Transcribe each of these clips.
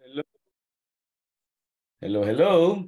Hello. Hello, hello.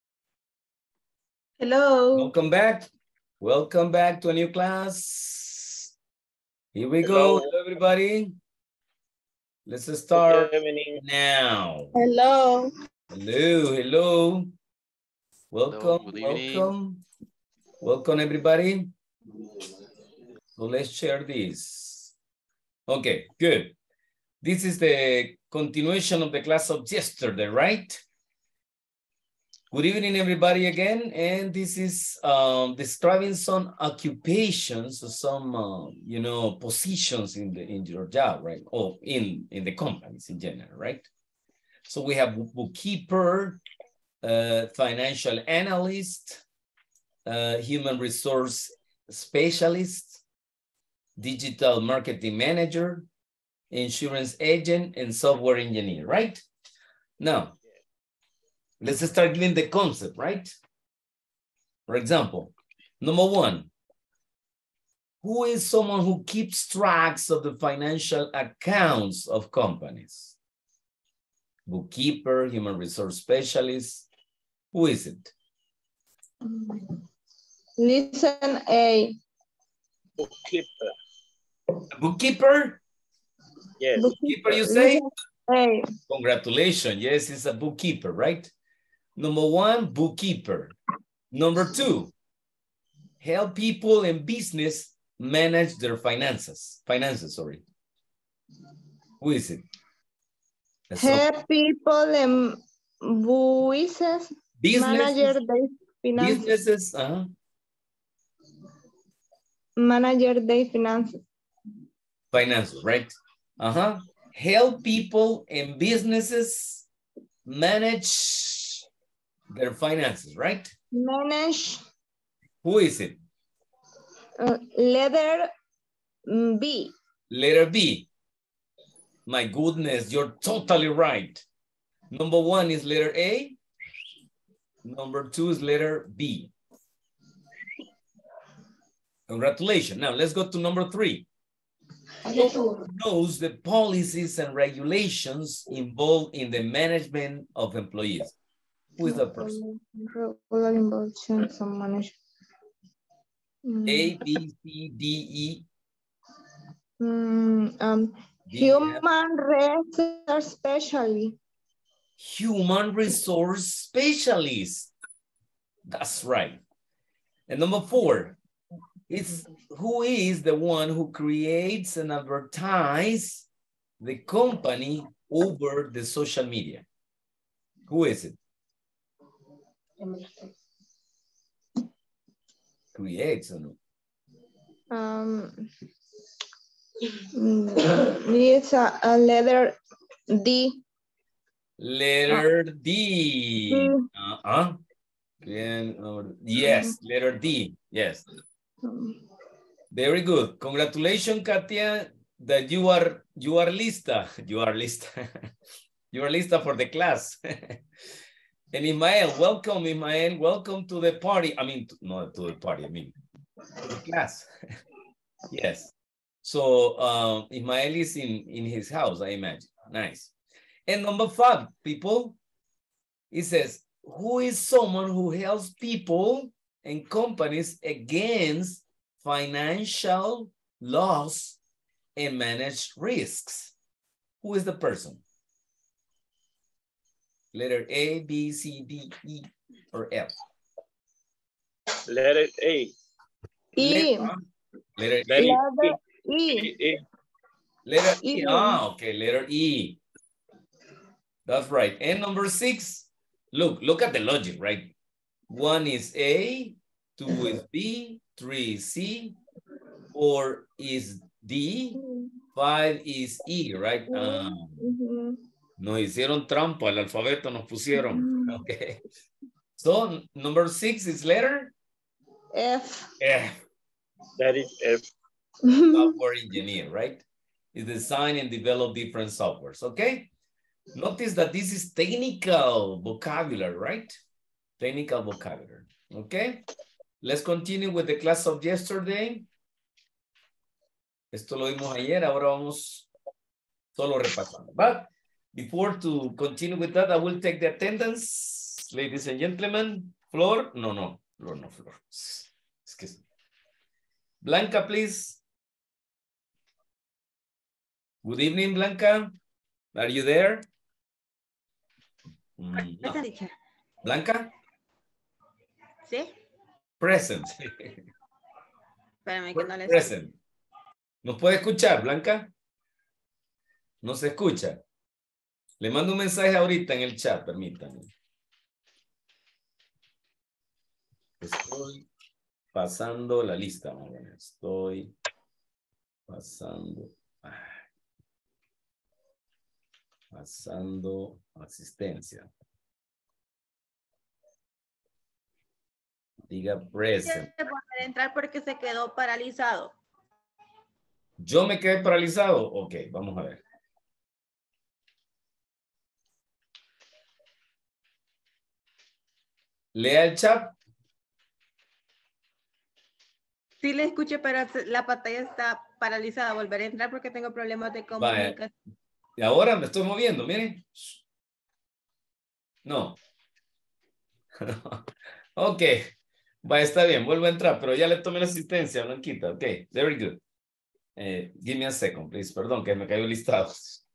Hello. Welcome back. Welcome back to a new class. Here we go, hello, everybody. Let's start now. Hello. Hello, hello. Welcome, Hello, good evening. welcome. Welcome, everybody. So let's share this. Okay, good. This is the continuation of the class of yesterday, right? Good evening, everybody, again. And this is describing some occupations, some positions in your job, right? Or in the companies in general, right? So we have bookkeeper, financial analyst, human resource specialist, digital marketing manager, insurance agent, and software engineer, right? Now, let's start giving the concept, right? For example, number one, who is someone who keeps tracks of the financial accounts of companies? Bookkeeper, human resource specialist, who is it? Listen A. Bookkeeper. Bookkeeper? Yes. Bookkeeper, you say? A. Congratulations. Yes, it's a bookkeeper, right? Number one, bookkeeper. Number two, help people in business manage their finances. Sorry. Who is it? Help people in business manager their finances. Businesses, Manager their finances. Finances, right? Help people in businesses manage their finances, right? Manage. Who is it? Letter B. Letter B. My goodness, you're totally right. Number one is letter A. Number two is letter B. Congratulations. Now let's go to number three. Who knows the policies and regulations involved in the management of employees? Who is that person? A, B, C, D, E. Human resource specialist. Human resource specialist. That's right. And number four, who is the one who creates and advertises the company over the social media? Who is it? Creates or no? It's a letter D. Letter D. Yes, letter D. Yes. Very good. Congratulations, Katia, that you are lista. You are lista. You are lista for the class. And Ismael, welcome, Ismael. Welcome to the party. I mean, not to the party, I mean, to the class. Yes. So Ismael is in his house, I imagine. Nice. And number five, people, it says, who is someone who helps people and companies against financial loss and manage risks? Who is the person? Letter A, B, C, D, E, or F? Letter A. E. Letter E. E. Letter E. Okay, letter E. That's right. And number six, look at the logic, right? One is A, two is B, three is C, four is D, five is E, right? Nos hicieron trampa, el alfabeto nos pusieron. Okay. So number six is letter? F. F. That is F. Software engineer, right? Is design and develop different softwares, okay? Notice that this is technical vocabulary, right? Technical vocabulary, okay? Let's continue with the class of yesterday. Esto lo vimos ayer, ahora vamos solo repasando. But Before to continue with that, I will take the attendance, ladies and gentlemen. Flor, no, Flor. Excuse me. Blanca, please. Good evening, Blanca. Are you there? No. Blanca? ¿Sí? Present. Espérame que no le Present. ¿Nos puede escuchar, Blanca? No se escucha. Le mando un mensaje ahorita en el chat, permítanme. Estoy pasando la lista. Estoy pasando. Pasando asistencia. Diga present. Quiere volver a entrar porque se quedó paralizado. Yo me quedé paralizado. Ok, vamos a ver. Lea el chat. Sí le escucho, pero la pantalla está paralizada. Volveré a entrar porque tengo problemas de comunicación. Y ahora me estoy moviendo, miren. No. Ok. Va, está bien, vuelvo a entrar, pero ya le tomé la asistencia, Blanquita. Ok, very good. Give me a second, please. Perdón, que me cayó el listado.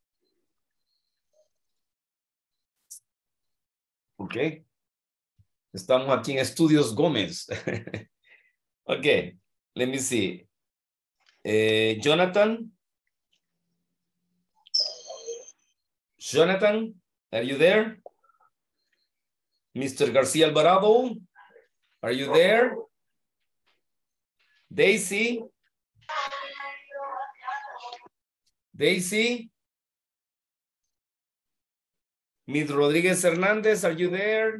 Ok. Estamos aquí en Estudios Gómez. Ok, let me see. Jonathan? Jonathan, are you there? Mr. García Alvarado, are you there? Daisy? Daisy? Miss Rodríguez Hernández, are you there?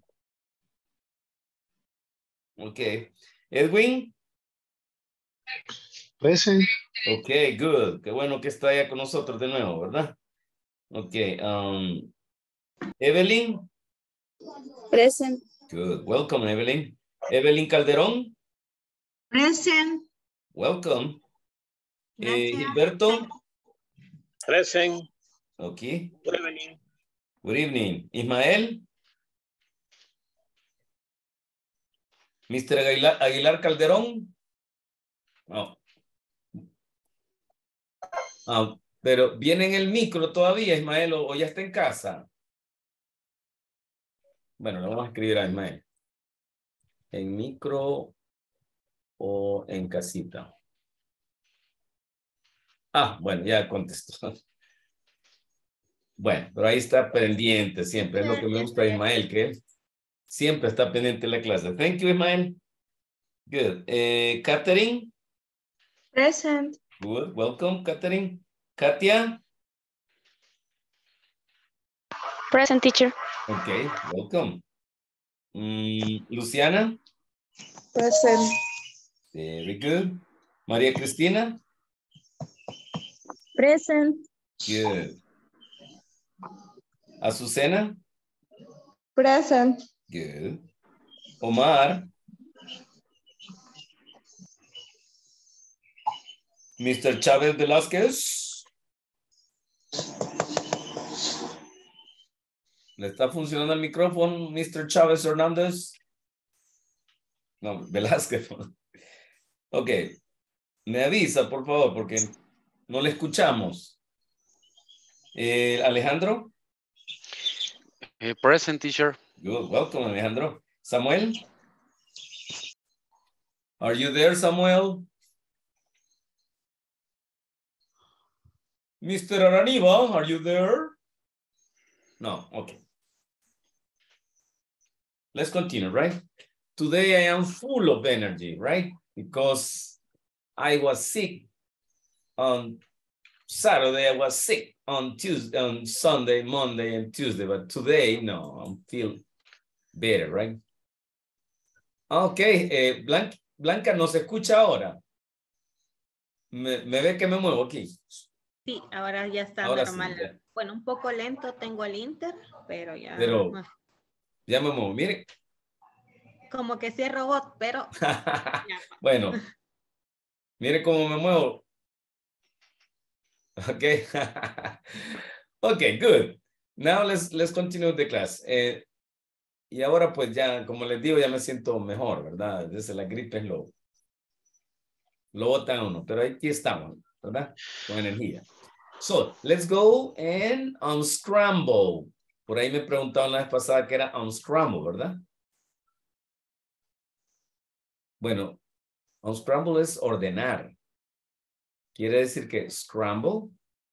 Okay. Edwin? Present. Okay, good. Qué bueno que está ya con nosotros de nuevo, ¿verdad? Okay. Evelyn? Present. Good. Welcome, Evelyn. Evelyn Calderón? Present. Welcome. Gracias. Gilberto? Present. Okay. Good evening. Good evening. Ismael? Mr. Aguilar Calderón? No. Pero ¿viene en el micro todavía, Ismael, o ya está en casa? Bueno, le vamos a escribir a Ismael. ¿En micro o en casita? Bueno, ya contestó. Bueno, pero ahí está pendiente siempre. Es lo que me gusta de Ismael, que él siempre está pendiente de la clase. Thank you, Ismael. Good. Catherine? Present. Good. Welcome, Catherine. Katia? Present, teacher. Okay, welcome. Luciana? Present. Very good. María Cristina? Present. Good. Azucena? Present. Good. Omar? Mr. Chávez Velázquez? ¿Le está funcionando el micrófono, Mr. Chávez Hernández? No, Velázquez. Ok. Me avisa, por favor, porque no le escuchamos. Alejandro? Present, teacher. Good. Welcome, Alejandro. Samuel? Are you there, Samuel? Mr. Araniba, are you there? No, okay. Let's continue, right? Today I am full of energy, right? Because I was sick on Saturday, I was sick on Tuesday, on Sunday, Monday, and Tuesday, but today, no, I feel better, right? Okay, Blanca, ¿nos escucha ahora? ¿Me ve que me muevo aquí? Sí, ahora ya está Ahora normal. sí, ya. Bueno, un poco lento tengo el Inter, pero ya. Pero ya me muevo, mire. Como que sí es robot, pero. Bueno, mire cómo me muevo. Ok. Okay, good. Now let's continue the class. Y ahora pues ya, como les digo, ya me siento mejor, ¿verdad? Desde la gripe es lo bota uno, pero aquí estamos, ¿verdad? Con energía. So, let's go and unscramble. Por ahí me preguntaban la vez pasada que era unscramble, ¿verdad? Bueno, unscramble es ordenar. Quiere decir que scramble.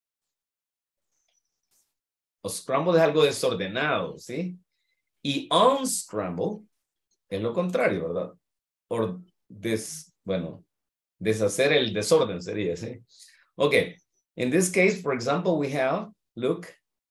O scramble es algo desordenado, ¿sí? Y unscramble es lo contrario, ¿verdad? Deshacer el desorden sería, ¿sí? Okay. In this case, for example, we have, look,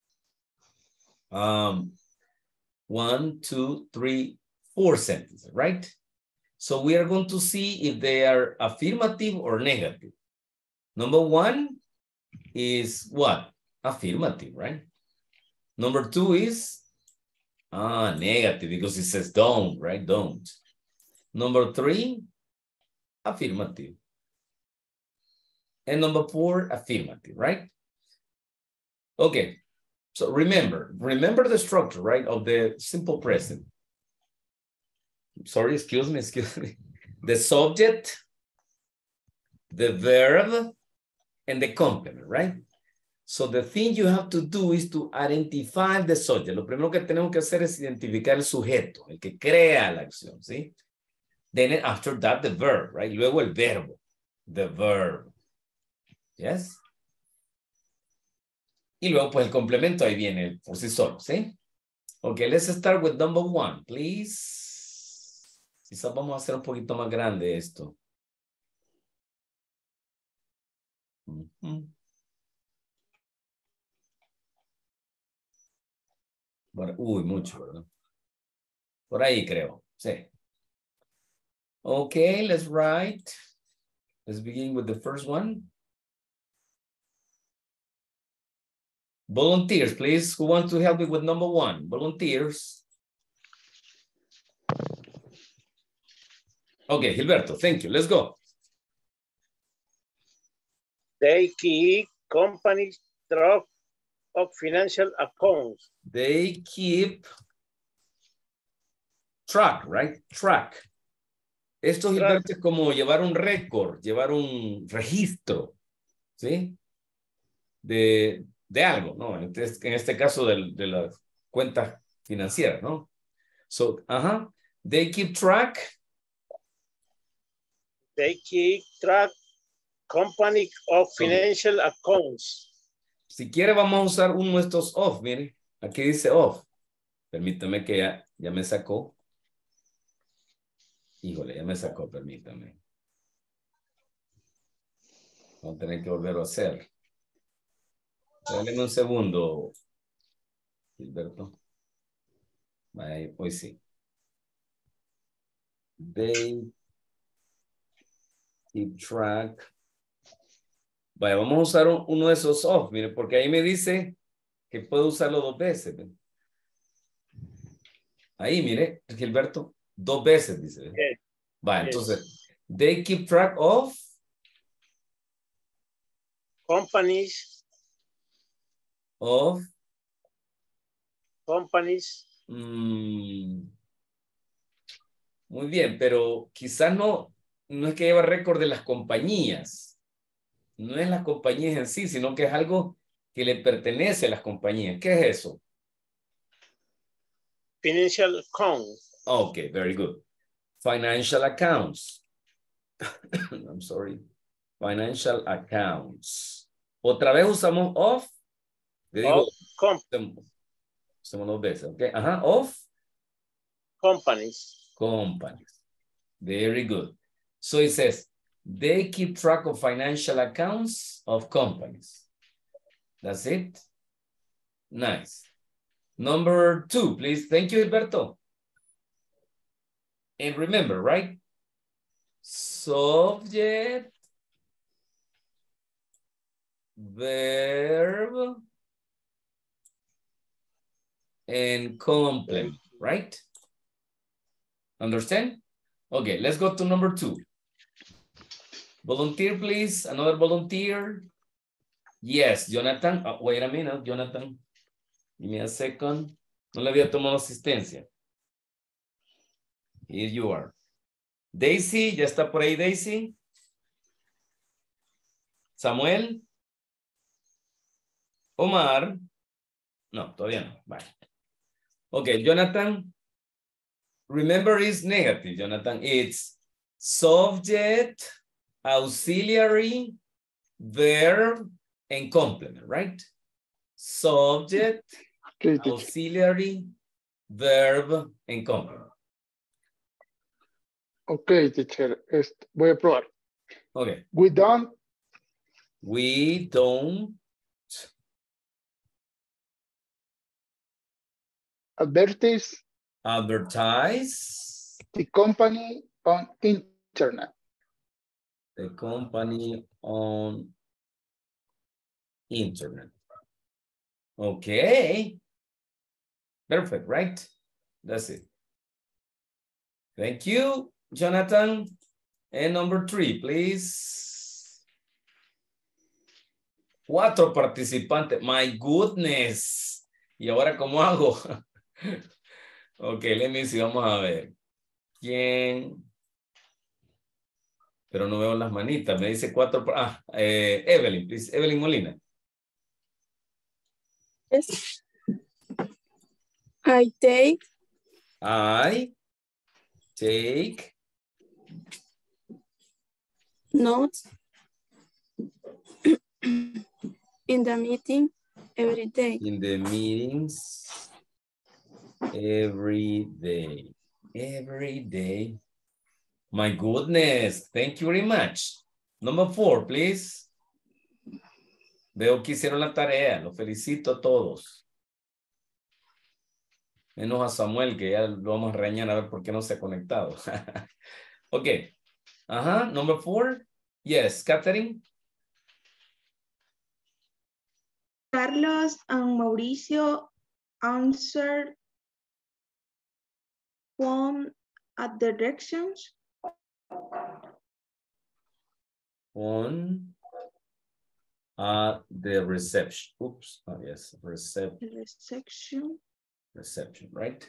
1, 2, 3, 4 sentences, right? So we are going to see if they are affirmative or negative. Number 1 is what? Affirmative, right? Number 2 is negative because it says don't, right? Don't. Number 3, affirmative. And number 4, affirmative, right? Okay. So remember the structure, right, of the simple present. Sorry, excuse me. The subject, the verb, and the complement, right? So the thing you have to do is to identify the subject. Lo primero que tenemos que hacer es identificar el sujeto, el que crea la acción, ¿sí? Then after that, the verb, right? Luego el verbo, the verb. Yes? Y luego, pues, el complemento ahí viene por sí solo, ¿sí? Okay, let's start with number 1, please. Quizás vamos a hacer un poquito más grande esto. Bueno, mucho, ¿verdad? Por ahí creo, sí. Okay, let's write. Let's begin with the first one. Volunteers, please. Who wants to help me with number 1? Volunteers. Okay, Gilberto, thank you. Let's go. They keep companies track of financial accounts. They keep track, right? Track. Esto, Gilberto, es como llevar un récord, llevar un registro, ¿sí? De algo, ¿no? En este caso de las cuentas financieras, ¿no? So, they keep track. They keep track company of financial accounts. Si quiere, vamos a usar uno de estos off, miren. Aquí dice off. Permítame que ya me sacó. Híjole, ya me sacó, permítame. Vamos a tener que volver a hacer. Dale un segundo, Gilberto. Hoy sí. They keep track. Vaya, vamos a usar uno de esos off, mire, porque ahí me dice que puedo usarlo 2 veces. ¿Ve? Ahí, mire, Gilberto, 2 veces, dice. Okay. Vaya, entonces, they keep track of Companies. Muy bien, pero quizás no es que lleva récord de las compañías. No es las compañías en sí, sino que es algo que le pertenece a las compañías. ¿Qué es eso? Financial accounts. Okay, very good. Financial accounts. I'm sorry. Financial accounts. Otra vez usamos of. Le digo, usamos 2 veces, ¿ok? Of. Companies. Very good. So it says, they keep track of financial accounts of companies. That's it. Nice. Number 2, please. Thank you, Gilberto. And remember, right? Subject, verb, and complement, right? Understand? Okay, let's go to number 2. Volunteer, please. Another volunteer. Yes, Jonathan. Oh, wait a minute, Jonathan. Give me a second. No le había tomado asistencia. Here you are. Daisy, ¿ya está por ahí Daisy? Samuel. Omar. No, todavía no. Vale. Okay, Jonathan. Remember it's negative, Jonathan. It's subject, auxiliary, verb, and complement, right? Subject, Okay, teacher. auxiliary, verb, and complement. Okay, teacher. Voy a probar. Okay. We don't advertise advertise the company on internet. the company on internet. Okay. Perfect, right? That's it. Thank you, Jonathan. And number 3, please. 4 participantes. My goodness. ¿Y ahora cómo hago? Ok, let me see. Vamos a ver. ¿Quién? Pero no veo las manitas. Me dice 4. Evelyn, please. Evelyn Molina. Yes. I take notes in the meeting every day. In the meetings every day. Every day. My goodness. Thank you very much. Number 4, please. Veo que hicieron la tarea. Los felicito a todos. Menos a Samuel, que ya lo vamos a regañar a ver por qué no se ha conectado. Ok. Number 4. Yes, Catherine. Carlos and Mauricio answered phone at the directions. On the reception. Oops. Oh, yes. Reception, right?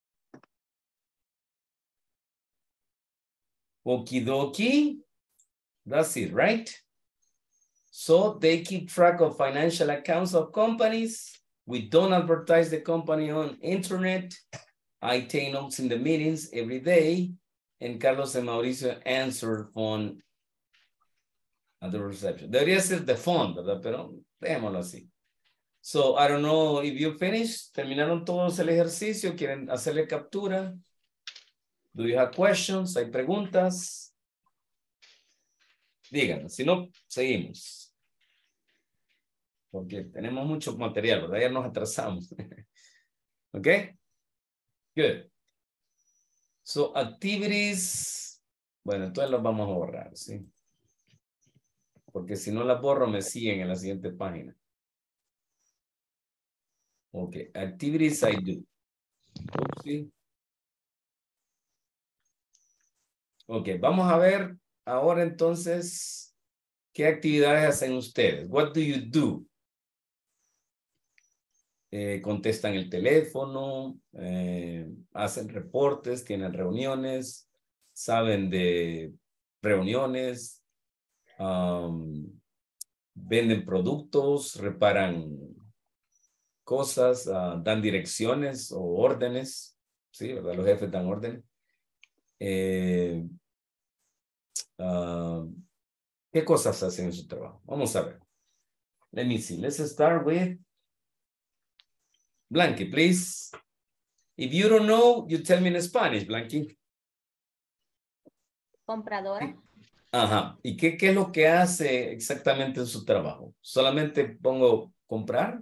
Okie dokie. That's it, right? So they keep track of financial accounts of companies. We don't advertise the company on internet. I take notes in the meetings every day. And Carlos and Mauricio answer phone at the reception. Debería ser the phone, ¿verdad? Pero dejémoslo así. So, I don't know if you finished. ¿Terminaron todos el ejercicio? ¿Quieren hacerle captura? Do you have questions? ¿Hay preguntas? Díganme, si no, seguimos. Porque tenemos mucho material, ¿verdad? Ya nos atrasamos. ¿Ok? Good. So, activities. Bueno, entonces las vamos a borrar, ¿sí? Porque si no las borro, me siguen en la siguiente página. Ok, activities I do. Oopsie. Ok, vamos a ver ahora entonces qué actividades hacen ustedes. What do you do? Contestan el teléfono, hacen reportes, tienen reuniones, saben de reuniones, venden productos, reparan cosas, dan direcciones o órdenes, ¿sí? ¿Verdad? Los jefes dan órdenes. ¿Qué cosas hacen en su trabajo? Vamos a ver. Let me see. Let's start with Blanqui, please. If you don't know, you tell me in Spanish, Blanqui. Compradora. Ajá. ¿Y qué es lo que hace exactamente en su trabajo? ¿Solamente pongo comprar?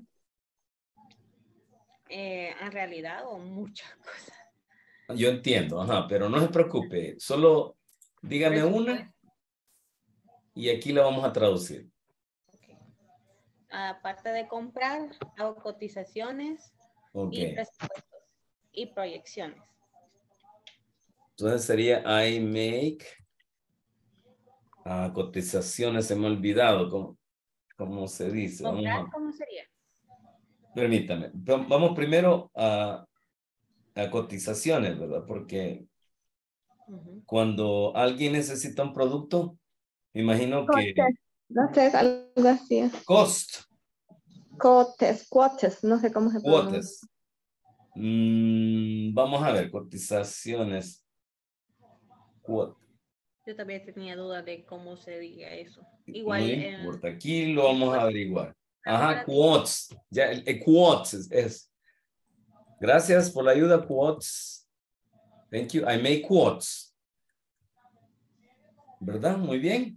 En realidad, o muchas cosas. Yo entiendo, ajá, pero no se preocupe. Solo dígame una y aquí la vamos a traducir. Okay. Aparte de comprar, hago cotizaciones y presupuestos y proyecciones. Entonces sería I make cotizaciones, se me ha olvidado. ¿cómo se dice? ¿Comprar cómo sería? Permítame. Vamos primero a cotizaciones, ¿verdad? Porque cuando alguien necesita un producto, me imagino que... No sé, algo así. Cost. Quotes, no sé cómo se pronuncia. Quotes. Vamos a ver, cotizaciones. Quote. Yo también tenía duda de cómo se diría eso. No Igual. importa, aquí lo vamos a averiguar. Ajá, Para quotes. Ya, quotes es. Gracias por la ayuda, quotes. Thank you. I make quotes. ¿Verdad? Muy bien.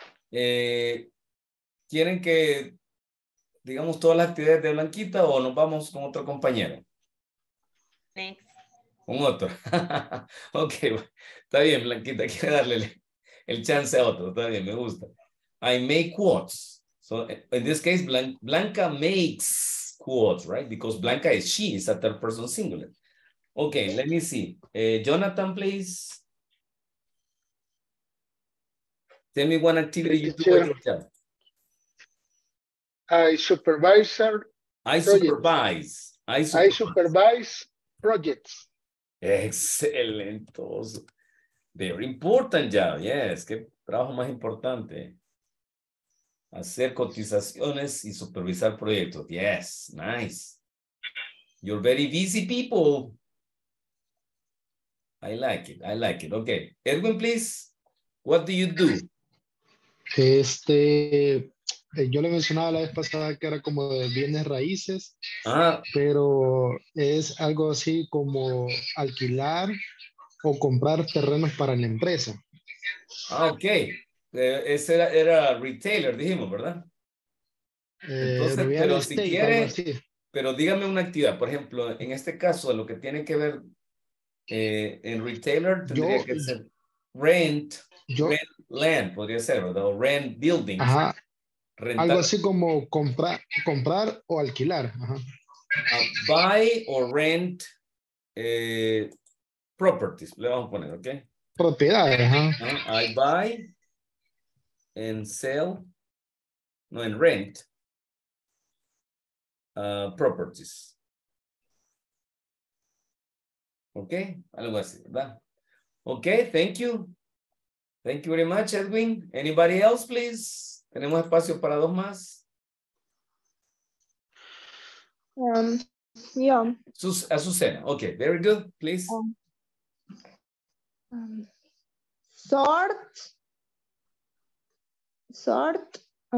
¿Quieren que digamos todas las actividades de Blanquita o nos vamos con otro compañero? Next. Con otro. Ok, está bien, Blanquita, quiere darle el chance a otro. Está bien, me gusta. I make quotes. So in this case, Blanca makes quotes, right? Because Blanca is she, is a third person singular. Okay, let me see. Jonathan, please. Tell me one activity you do with your job. I supervise projects. Excellent. Very important job. Yes, qué trabajo más importante. Hacer cotizaciones y supervisar proyectos. Yes, nice. You're very busy people. I like it. I like it. Okay. Edwin, please. What do you do? Yo le mencionaba la vez pasada que era como de bienes raíces, Ah, pero es algo así como alquilar o comprar terrenos para la empresa. ok. Ese era retailer, dijimos, ¿verdad? Entonces, Real pero estate, si algo quiere, así. pero dígame una actividad. Por ejemplo, en este caso, lo que tiene que ver en retailer tendría que ser rent land, podría ser, ¿verdad? O rent buildings. Ajá. Rentar. Algo así como comprar o alquilar. Ajá. Buy or rent properties, le vamos a poner, ¿ok? Propiedades, ajá. I buy and sell, no, and rent properties. ¿Ok? Algo así, ¿verdad? Ok, thank you. Thank you very much, Edwin. Anybody else, please? Tenemos espacio para dos más. Yeah. Azucena, okay, very good, please. Sort,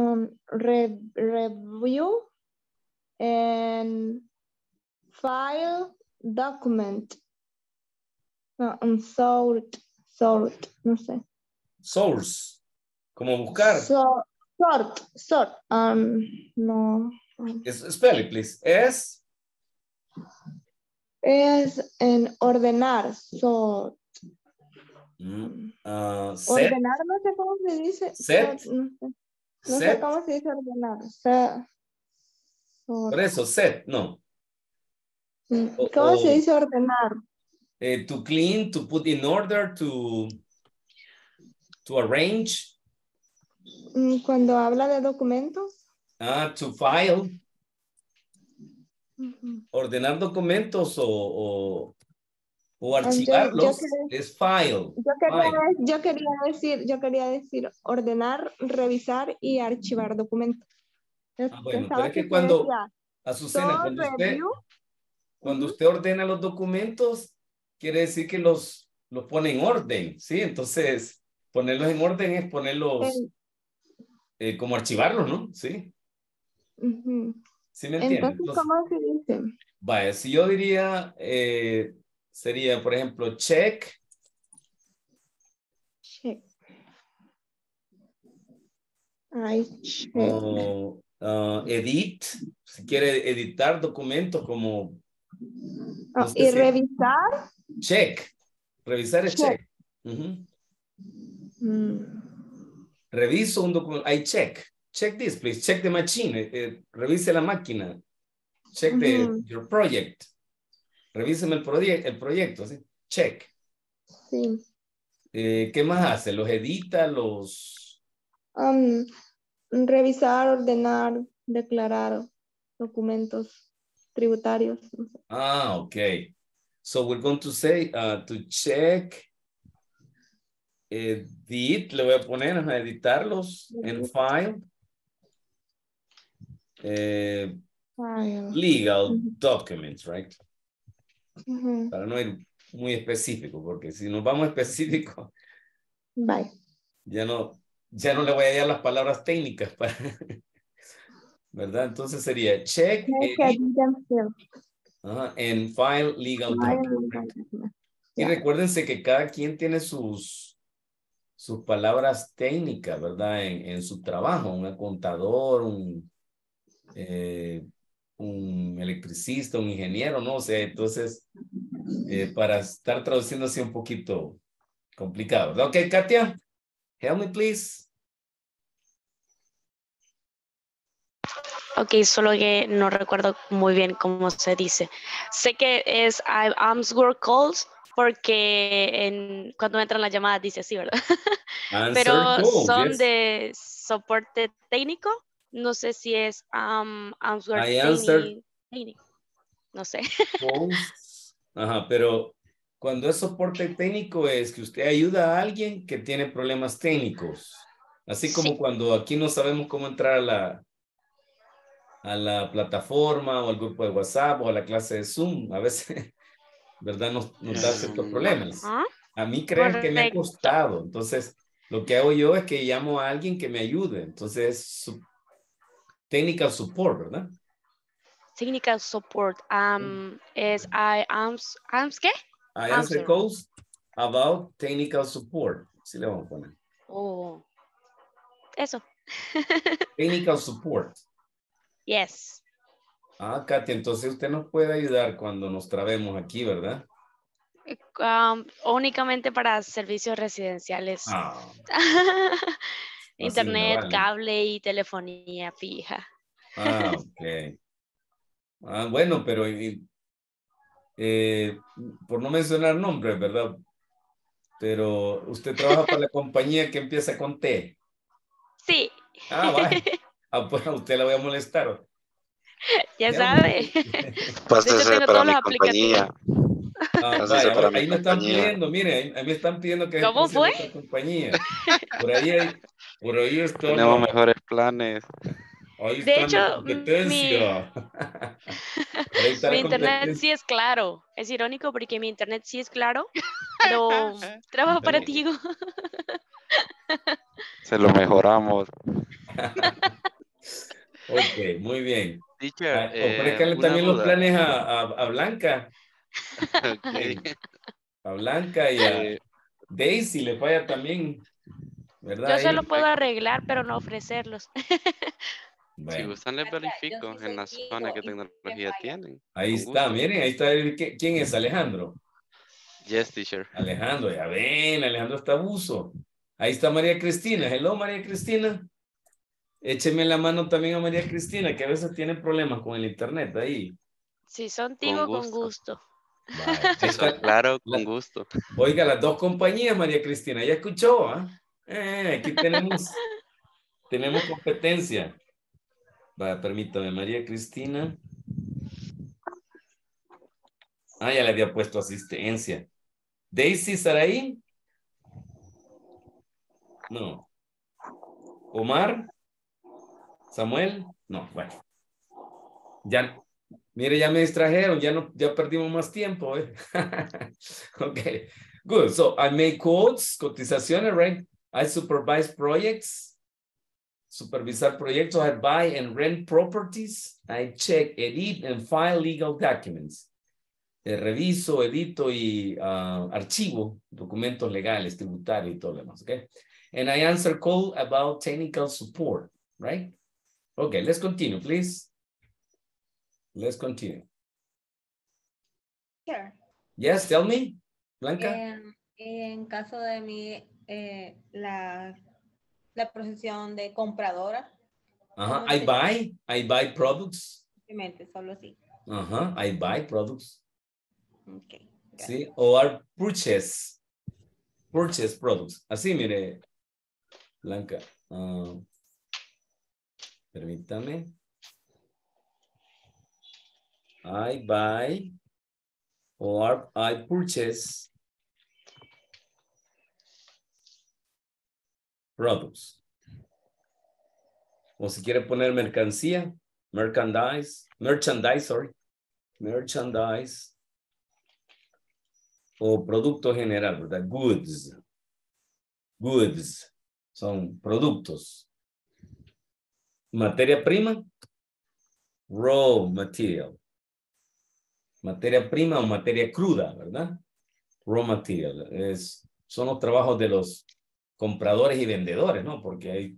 review, and file document. No, sort, no sé. Source, como buscar. Sort, no. Spell it, please. Es en ordenar, sort. Set. Ordenar, no sé cómo se dice. Set. No sé cómo se dice ordenar. Por eso, set, no. ¿Cómo se dice ordenar? To clean, to put in order, to arrange. Cuando habla de documentos. To file. Ordenar documentos o archivarlos es file. Yo quería decir ordenar, revisar y archivar documentos. Bueno, pero es que cuando, Azucena, cuando usted ordena los documentos, quiere decir que los pone en orden, ¿sí? Entonces, ponerlos en orden es ponerlos como archivarlos, ¿no? Sí. ¿Sí me entiende? Entonces, ¿cómo se dice? Vaya, si yo diría, sería, por ejemplo, check. O edit, si quiere editar documentos como... No sé, ¿y revisar? Check. Revisar es check. Reviso un documento. I check. Check this, please. Check the machine. Revise la máquina. Check your project. Revíseme el proyecto. ¿sí? Check. Sí. ¿Qué más hace? ¿Los edita? ¿Los revisar, ordenar, declarar documentos tributarios. No sé. Ah, okay. So we're going to say to check edit, le voy a poner a editarlos en file. Legal documents, right? Para no ir muy específico, porque si nos vamos específicos, Bye. ya no le voy a dar las palabras técnicas para, ¿verdad? Entonces sería check edit, en file legal documents. Y recuérdense que cada quien tiene sus palabras técnicas, ¿verdad? En su trabajo, un contador, un electricista, un ingeniero, no sé, entonces para estar traduciendo así un poquito complicado, ¿verdad? Ok, Katia, help me please. Ok, solo que no recuerdo muy bien cómo se dice. Sé que es answer calls porque cuando entran las llamadas dice así, ¿verdad? Answer Pero calls, son yes. de soporte técnico. No sé si es answer I answered técnico. No sé. calls. Ajá, pero cuando es soporte técnico es que usted ayuda a alguien que tiene problemas técnicos. Así como Sí. cuando aquí no sabemos cómo entrar a la plataforma o al grupo de WhatsApp o a la clase de Zoom. A veces, ¿verdad? Nos da ciertos problemas. Ajá. A mí crean que me ha Correcto. costado. Entonces, lo que hago yo es que llamo a alguien que me ayude. Entonces, technical support, ¿verdad? Technical support. Es ¿qué? I answer calls about technical support. Sí le vamos a poner. Oh, eso. Technical support. Yes. Ah, Katia, entonces usted nos puede ayudar cuando nos trabemos aquí, ¿verdad? Únicamente para servicios residenciales. Ah, así me Internet, vale. cable y telefonía fija. Ah, ok. Ah, bueno, pero por no mencionar nombres, ¿verdad? Pero usted trabaja para la compañía que empieza con T. Sí. Ah, vaya. Ah, pues a usted la voy a molestar. Ya sabe. De hecho, Pásese tengo para todos mi los aplicativos. compañía. Ah, Pásese vaya, para mi ahí me están compañía. pidiendo, mire, ahí me están pidiendo que ¿Cómo pase en fue? otra compañía. Por ahí están Tenemos mejores planes. ahí De está hecho, la competencia. Por ahí está mi la internet competencia. sí es claro. Es irónico porque mi internet sí es claro, pero trabajo para ti. Se lo mejoramos. Ok, muy bien. Teacher, Ofrézcanle una también los duda. planes a Blanca. Okay. A Blanca y a Eh, Daisy le falla también, ¿verdad? Yo Ahí. solo puedo arreglar, pero no ofrecerlos. si Bueno, gustan, les verifico en la zona qué tecnología tienen. ahí Con está, gusto. miren, ahí está. ¿Quién es Alejandro? Yes, teacher. Alejandro, ya ven, Alejandro está abuso. Ahí está María Cristina. Hello, María Cristina. Écheme la mano también a María Cristina, que a veces tiene problemas con el internet ahí. Si son Con tigo, con gusto. gusto. Vale, ahí Si son está. claro, con gusto. Oiga, las dos compañías, María Cristina, ¿ya escuchó? ¿Ah? Aquí tenemos competencia. Va, permítame, María Cristina. Ah, ya le había puesto asistencia. Daisy, ¿Saraí? No. Omar, Samuel, no, bueno. Ya, mire, ya me distrajeron, ya perdimos más tiempo. Okay, good. So I make quotes, cotizaciones, right? I supervise projects, supervisar proyectos. I buy and rent properties. I check, edit, and file legal documents. Reviso, edito y archivo documentos legales, tributarios y todo lo demás, okay? And I answer call about technical support, right? Okay, let's continue, please. Let's continue. Sure. Yes, tell me, Blanca. En caso de mi, la profesión de compradora. Uh-huh. I buy products. Simplemente, solo así. Uh-huh. I buy products. Okay. Sí, or purchase products. Así, mire, Blanca. Permítame. I buy or I purchase products. O si quiere poner mercancía, merchandise, sorry. Merchandise. O producto general, ¿verdad? Goods. Goods. Son productos. Materia prima. Raw material. Materia prima o materia cruda, ¿verdad? Raw material. Son los trabajos de los compradores y vendedores, ¿no? Porque hay...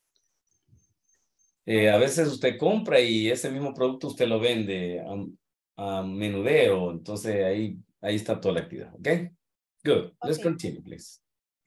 a veces usted compra y ese mismo producto usted lo vende a menudeo. Entonces ahí está toda la actividad. ¿Ok? Good. Let's continue, please.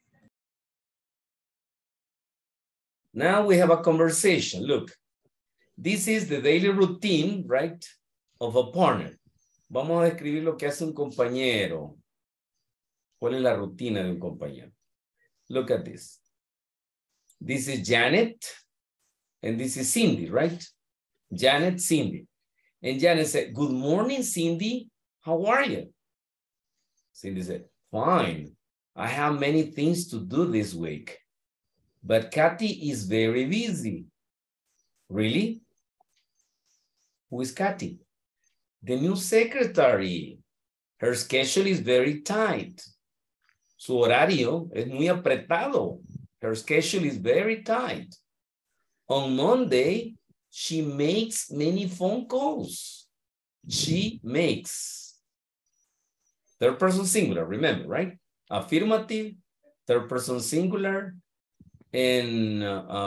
Now we have a conversation. Look, this is the daily routine, right, of a partner. Vamos a describir lo que hace un compañero. ¿Cuál es la rutina de un compañero? Look at this. This is Janet, and this is Cindy, right? Janet, Cindy. And Janet said, good morning, Cindy. How are you? Cindy said, fine. I have many things to do this week. But Kathy is very busy. Really? Who is Kathy? The new secretary. Her schedule is very tight. Su horario es muy apretado. Her schedule is very tight. On Monday, she makes many phone calls. She makes. Third person singular, remember, right? Affirmative, third person singular, and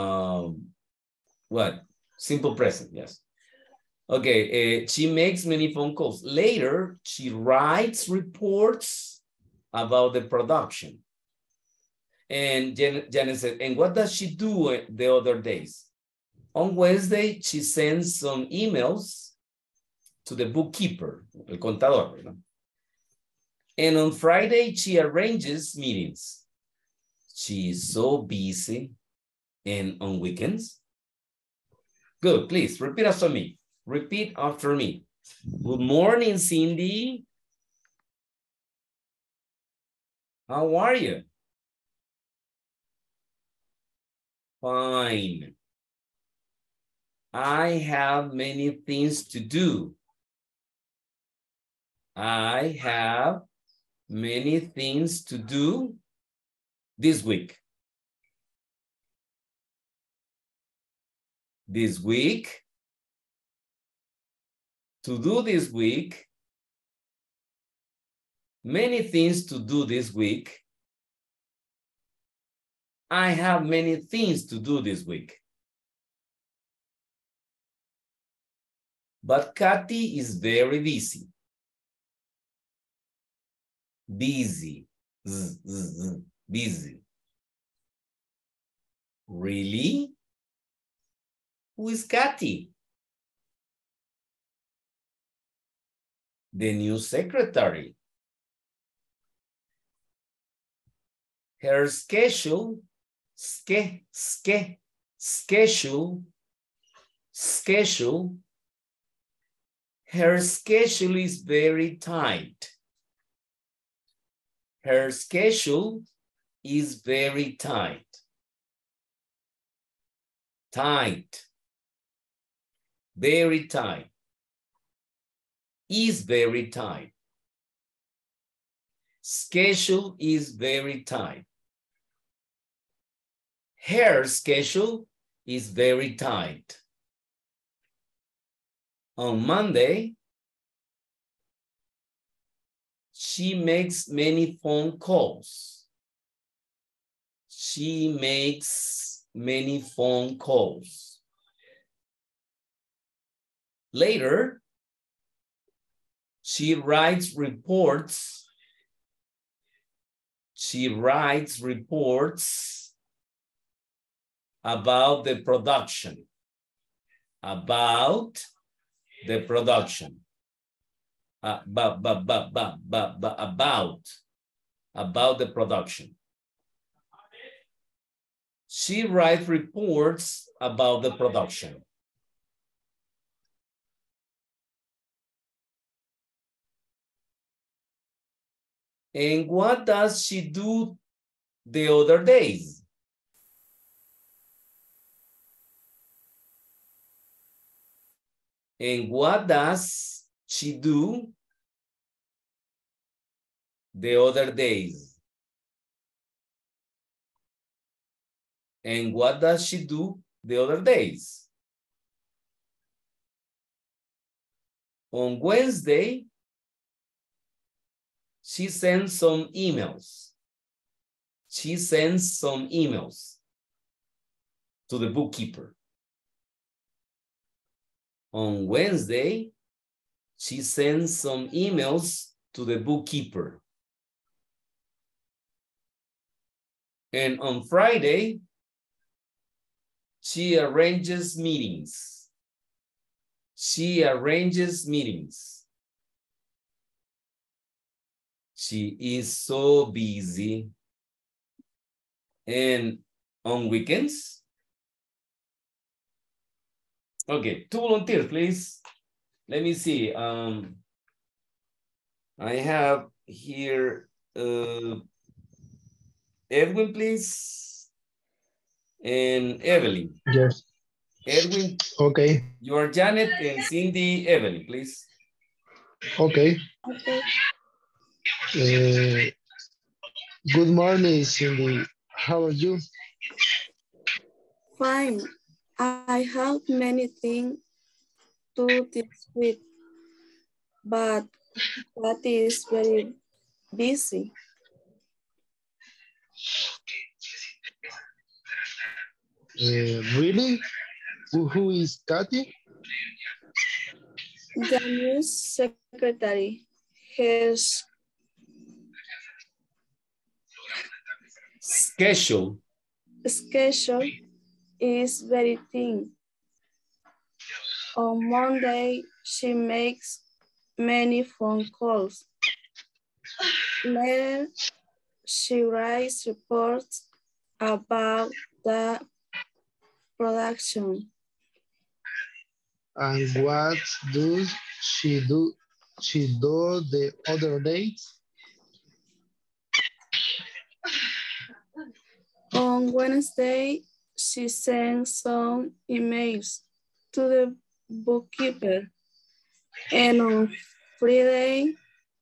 what? Simple present, yes. Okay, she makes many phone calls. Later, she writes reports about the production. And Janet said, and what does she do the other days? On Wednesday, she sends some emails to the bookkeeper, el contador, ¿no? And on Friday, she arranges meetings. She is so busy. And on weekends? Good, please, repeat after me. Repeat after me. Good morning, Cindy. How are you? Fine. I have many things to do. I have many things to do this week. This week. To do this week. Many things to do this week. I have many things to do this week. But Kathy is very busy. Busy. Busy. Really? Who is Kathy? The new secretary. Her schedule, her schedule is very tight. Her schedule is very tight. Tight. Very tight. Is very tight. Schedule is very tight. Her schedule is very tight. On Monday, she makes many phone calls. She makes many phone calls. Later, she writes reports. She writes reports about the production. About the production. About the production. She writes reports about the production. And what does she do the other days? And what does she do the other days? And what does she do the other days? On Wednesday, she sends some emails. She sends some emails to the bookkeeper. On Wednesday, she sends some emails to the bookkeeper. And on Friday, she arranges meetings. She arranges meetings. She is so busy. And on weekends? Okay, 2 volunteers, please. Let me see. I have here Edwin, please. And Evelyn. Yes. Edwin. Okay. You are Janet, and Cindy, Evelyn, please. Okay. Okay. Good morning, Cindy. How are you? Fine. I have many things to do this week, but that is very busy. Really? Who is Kathy? The new secretary, his schedule is very thin. On Monday, she makes many phone calls. Later, she writes reports about the production. And what does she do? She do the other days? On Wednesday, she sends some emails to the bookkeeper. And on Friday,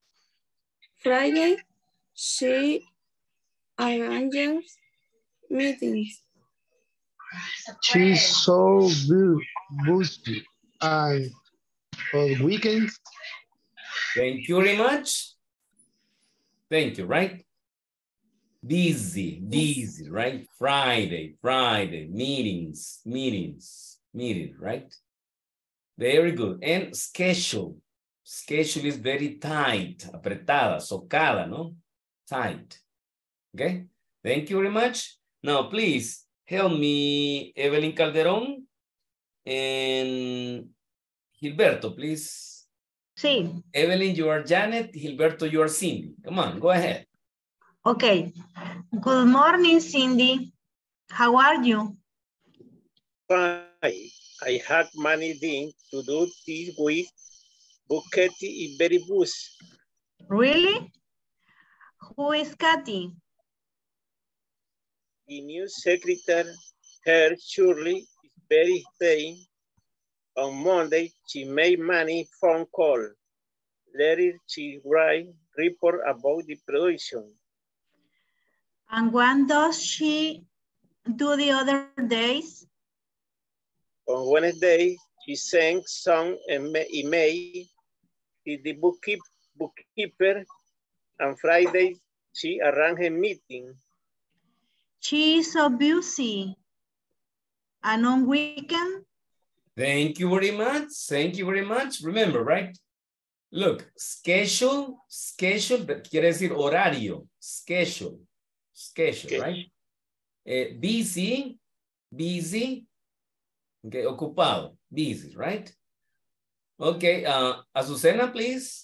she arranges meetings. She's so busy. And on weekends? Thank you very much. Thank you, right? Busy, right? Friday, meetings, right? Very good. And schedule. Schedule is very tight, apretada, socada, no? Tight. Okay? Thank you very much. Now, please help me, Evelyn Calderon and Gilberto, please. Sí. Evelyn, you are Janet. Gilberto, you are Cindy. Come on, go ahead. Okay. Good morning, Cindy. How are you? Fine. I have many things to do this week. But Katie is very busy. Really? Who is Katie? The new secretary, her Shirley, is very thin. On Monday, she made many phone calls. Later, she write report about the production. And what does she do the other days? On Wednesday, she sent some email to the bookkeeper, and Friday, she arranged a meeting. She is so busy. And on weekend? Thank you very much. Thank you very much. Remember, right? Look, schedule, quiere decir horario. Schedule, okay. Right? Busy, okay, ocupado, busy, right? Okay, Azucena, please.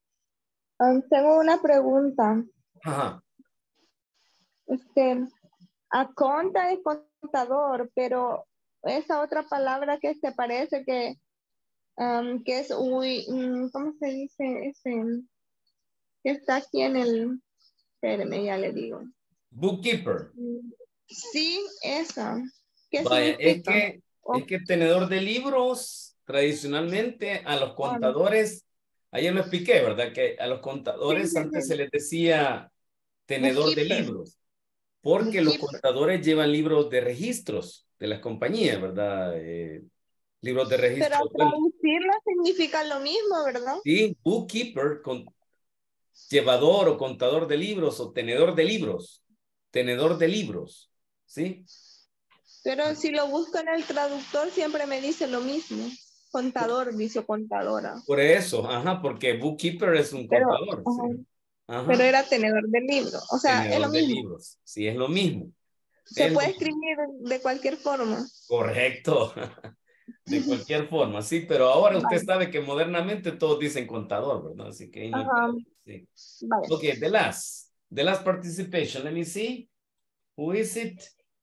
Tengo una pregunta. Ajá. Accountant es contador, pero esa otra palabra que se parece que es, ¿cómo se dice? Que está aquí en el, espéreme, ya le digo. Bookkeeper. Sí, esa. ¿Qué Vaya, significa? es que tenedor de libros, tradicionalmente a los contadores, ayer lo expliqué, ¿verdad? Que a los contadores antes se les decía tenedor de Bookkeeper. libros, porque los Bookkeeper. contadores llevan libros de registros de las compañías, ¿verdad? Libros de Pero registro. al traducirla significa lo mismo, ¿verdad? Sí, bookkeeper, llevador o contador de libros o tenedor de libros, ¿sí? Pero si lo busco en el traductor siempre me dice lo mismo. Contador, dice contadora. Por eso, ajá, porque bookkeeper es un Pero, contador, ajá, ¿sí? Ajá. pero era tenedor de libro. O sea, es lo Tenedor de mismo. libros, sí, es lo mismo. Se Es puede lo escribir de cualquier forma. correcto, de cualquier forma, sí, pero ahora usted Vale. sabe que modernamente todos dicen contador, ¿verdad? Así que ahí no hay Ajá. problema, sí. Vale. Okay, the last participation, let me see, who is it?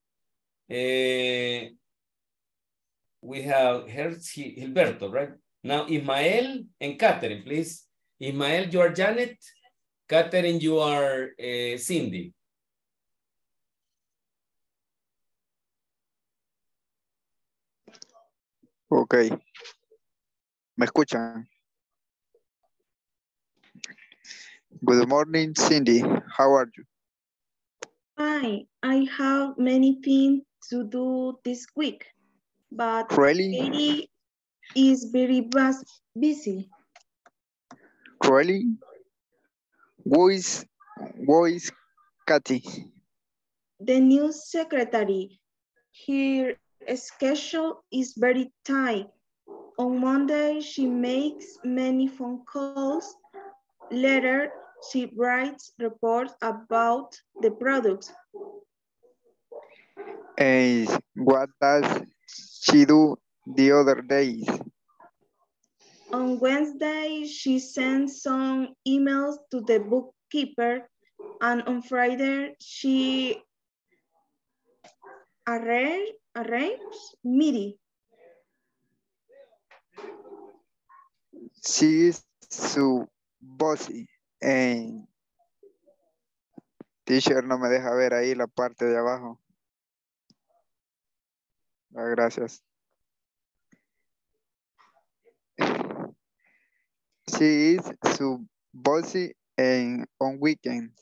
We have Gilberto, right? Now, Ismael and Catherine, please. Ismael, you are Janet. Catherine, you are Cindy. Ok. ¿Me escuchan? Good morning, Cindy. How are you? Hi, I have many things to do this week, but Really? Katie is very busy. Really? Who is Kathy? The new secretary, her schedule is very tight. On Monday, she makes many phone calls. Later, she writes reports about the products. And what does she do the other days? On Wednesday, she sends some emails to the bookkeeper, and on Friday, she arranges meeting. She is su bossy. And teacher no me deja ver ahí la parte de abajo. Ah, gracias. She is su bossy and on weekends.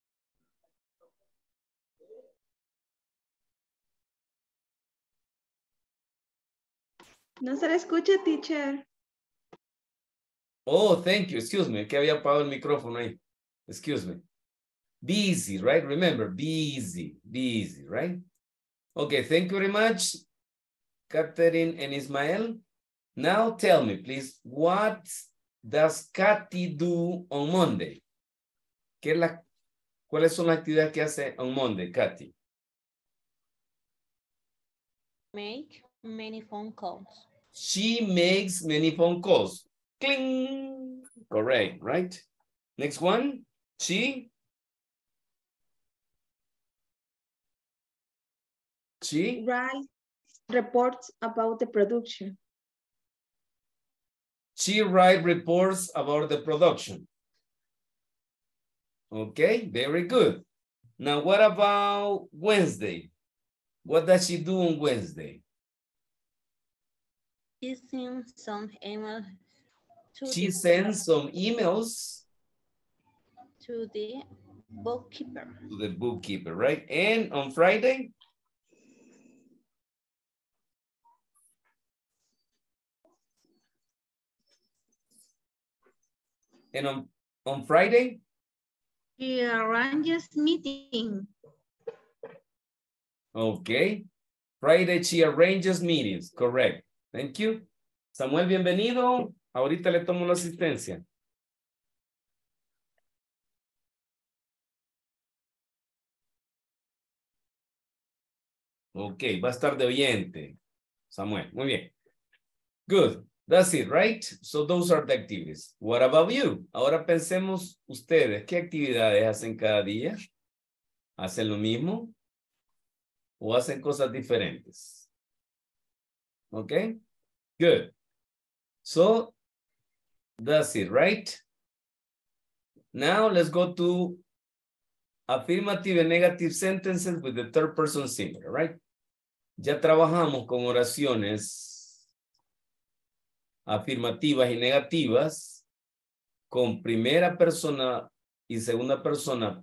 No se le escucha, teacher. Oh, thank you. Excuse me. Que había apagado el micrófono ahí. Excuse me. Busy, right? Remember, busy, right? Okay, thank you very much, Catherine and Ismael. Now tell me, please, what does Katy do on Monday? ¿Cuáles son las actividades que hace on Monday, Katy? Make many phone calls. She makes many phone calls. Cling. Correct, right? Next one. She writes reports about the production. She writes reports about the production. Okay, very good. Now, what about Wednesday? What does she do on Wednesday? She sends some emails. She sends some emails to the bookkeeper. To the bookkeeper, right? And on Friday? And on Friday? She arranges meeting. Okay. Friday she arranges meetings. Correct. Thank you. Samuel, bienvenido. Ahorita le tomo la asistencia. Ok, va a estar de oyente. Samuel, muy bien. Good. That's it, right? So those are the activities. What about you? Ahora pensemos ustedes, ¿qué actividades hacen cada día? ¿Hacen lo mismo? o hacen cosas diferentes. Okay? Good. So, that's it, right? Now, let's go to affirmative and negative sentences with the third person singular, right? Ya trabajamos con oraciones afirmativas y negativas con primera persona y segunda persona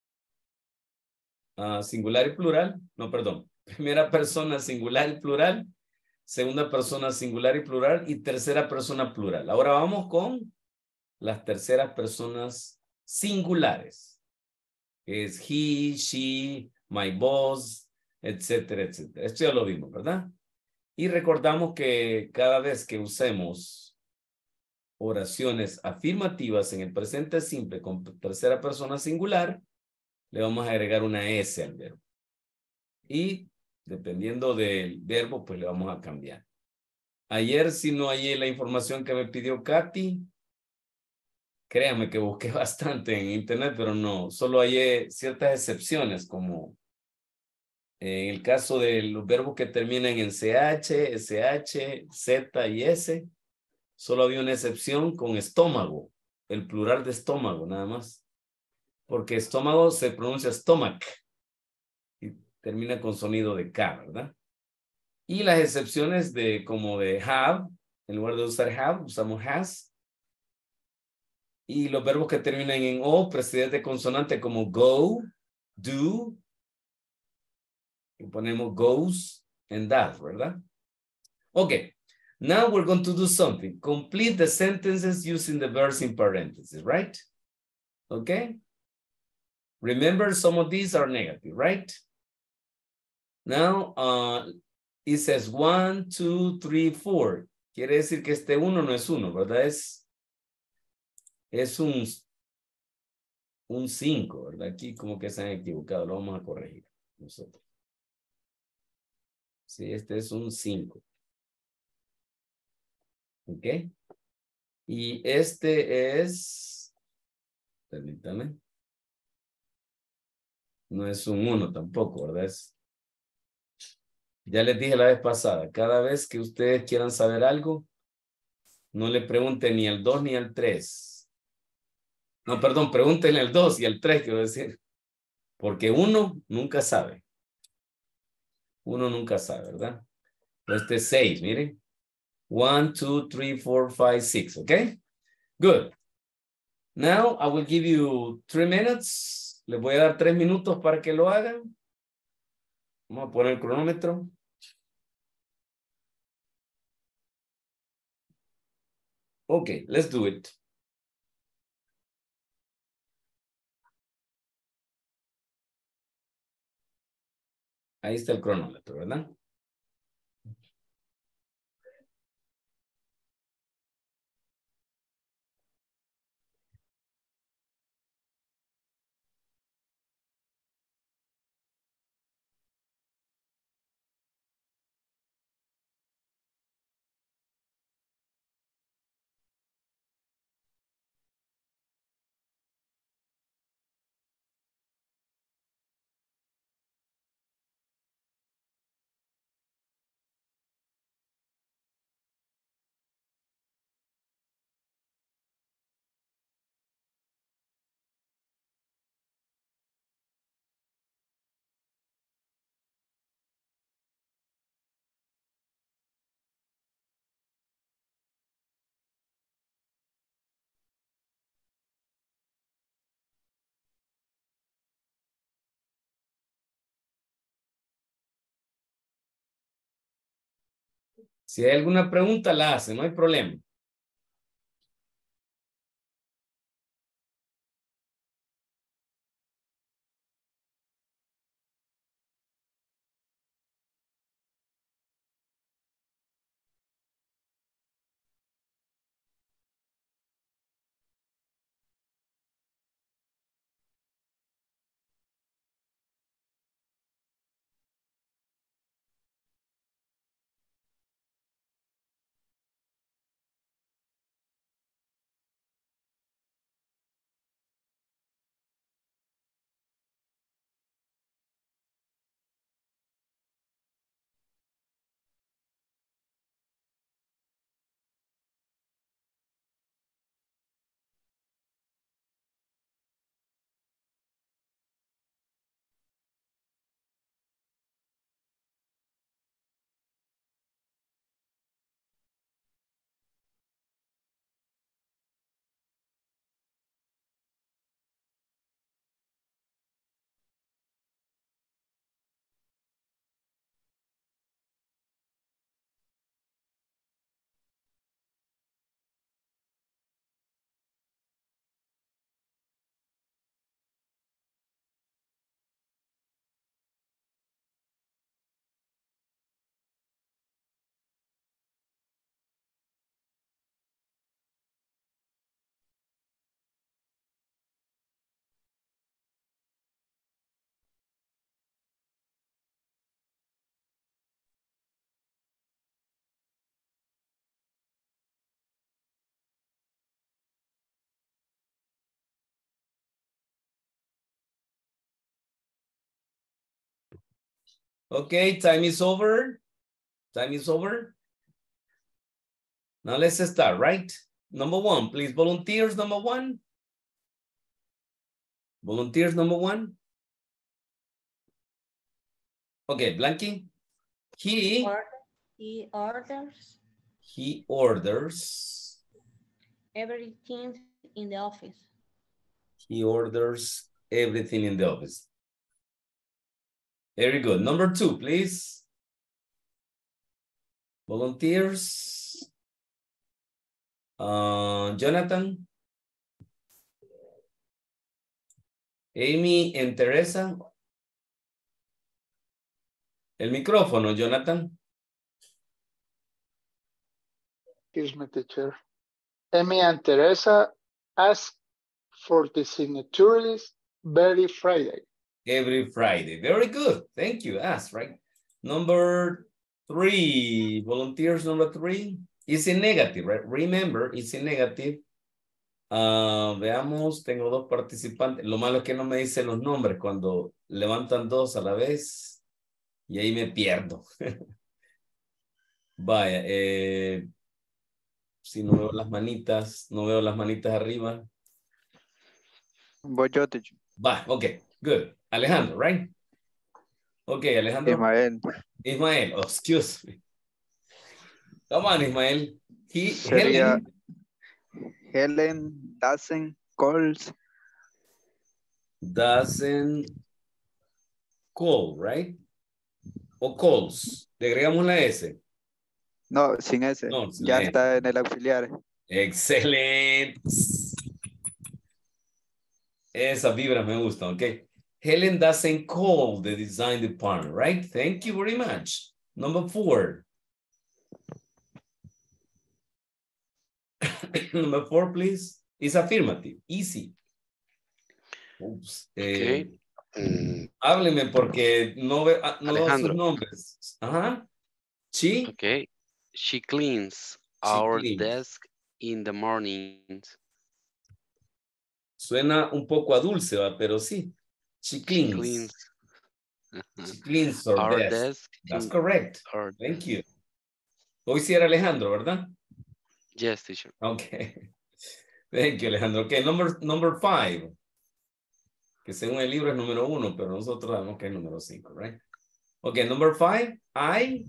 singular y plural. No, perdón. Primera persona singular y plural, segunda persona singular y plural y tercera persona plural. Ahora vamos con las terceras personas singulares. Es he, she, my boss, etcétera, etcétera. Esto ya lo vimos, ¿verdad? Y recordamos que cada vez que usemos oraciones afirmativas en el presente simple con tercera persona singular, le vamos a agregar una S al verbo. Y dependiendo del verbo, pues le vamos a cambiar. Ayer, si no hallé la información que me pidió Katy, créame que busqué bastante en internet, pero no, solo hallé ciertas excepciones, como en el caso de los verbos que terminan en CH, SH, Z y S, solo había una excepción con estómago, el plural de estómago, nada más. Porque estómago se pronuncia stomach y termina con sonido de K, ¿verdad? Y las excepciones de como de have, en lugar de usar have, usamos has. Y los verbos que terminan en O, precedentes de consonante como go, do, y ponemos goes and does, ¿verdad? Okay, now we're going to do something. Complete the sentences using the verbs in parentheses, right? Okay? Remember, some of these are negative, right? Now, it says 1, 2, 3, 4. Quiere decir que este 1 no es 1, ¿verdad? Es un 5, ¿verdad? Aquí como que se han equivocado, lo vamos a corregir nosotros. Sí, este es un 5. ¿Ok? Y este es, permítame, no es un 1 tampoco, ¿verdad? Ya les dije la vez pasada, cada vez que ustedes quieran saber algo, no le pregunten ni al 2 ni al 3. No, perdón, pregúntenle al 2 y al 3, quiero decir. Porque uno nunca sabe. Uno nunca sabe, ¿verdad? Este es 6, miren. 1, 2, 3, 4, 5, 6, ¿ok? Good. Now, I will give you 3 minutes. Les voy a dar 3 minutos para que lo hagan. Vamos a poner el cronómetro. Okay, let's do it. Ahí está el cronómetro, ¿verdad? Si hay alguna pregunta, la hacen, no hay problema. Okay, time is over. Time is over. Now let's start, right? Number one, please. Volunteers, number one. Volunteers, number one. Okay, Blanky. He orders everything in the office. He orders everything in the office. Very good. Number two, please. Volunteers. Jonathan. Amy and Teresa. El micrófono, Jonathan. Excuse me, teacher. Amy and Teresa ask for the signatures every Friday. Every Friday. Very good. Thank you. Ask, right? Number three. Volunteers, number three. It's in negative, right? Remember, it's in negative. Veamos, tengo dos participantes. Lo malo es que no me dicen los nombres cuando levantan dos a la vez. Y ahí me pierdo. Vaya, si no veo las manitas, no veo las manitas arriba. Voy yo, teacher. Va, ok, good. Alejandro, right? Ok, Alejandro. Ismael. Ismael, oh, excuse me. Come on, Ismael. Sería Helen doesn't call, right? O calls. Le agregamos la S. No, sin S. No, sin ya la está S. en el auxiliar. Excelente. Esas vibras me gustan, ok. Helen doesn't call the design department, right? Thank you very much. Number four. Number four, please. It's affirmative. Easy. Oops. Okay. Hábleme porque no veo sus Alejandro. nombres. Ajá. She. Okay. She cleans our desk in the mornings. Suena un poco a dulce, ¿va? Pero sí. She cleans. She cleans our desk. That's correct. Thank you. Hoy sí era Alejandro, ¿verdad? Yes, teacher. Okay. Thank you, Alejandro. Okay, number five. Que según el libro es número 1, pero nosotros sabemos que es número 5, right? Okay, number 5. I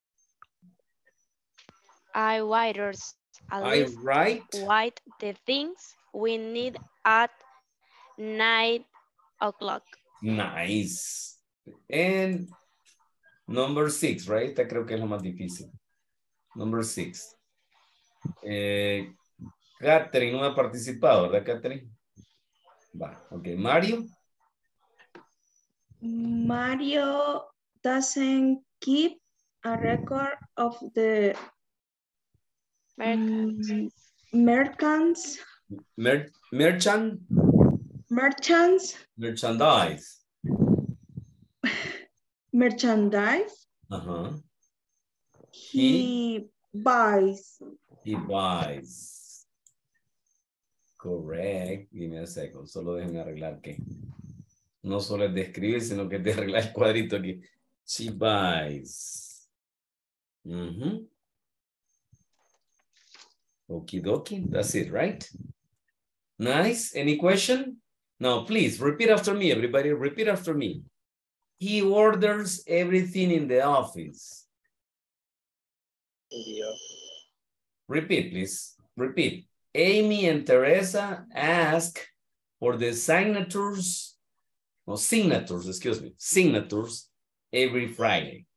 write the things we need at 9 o'clock. Nice. And number 6, right? Esta creo que es la más difícil. Number 6. Catherine no ha participado, ¿verdad, Catherine? Va, ok. Mario. Mario doesn't keep a record of the merchandise. Uh-huh. He buys. Correct. Give me a second. Solo déjenme arreglar que no solo es de escribir, sino que es de arreglar el cuadrito aquí. She buys. Okie dokie. That's it, right? Nice. Any question? Now, please repeat after me, everybody. Repeat after me. He orders everything in the office. Repeat, please. Repeat. Amy and Teresa ask for the signatures every Friday.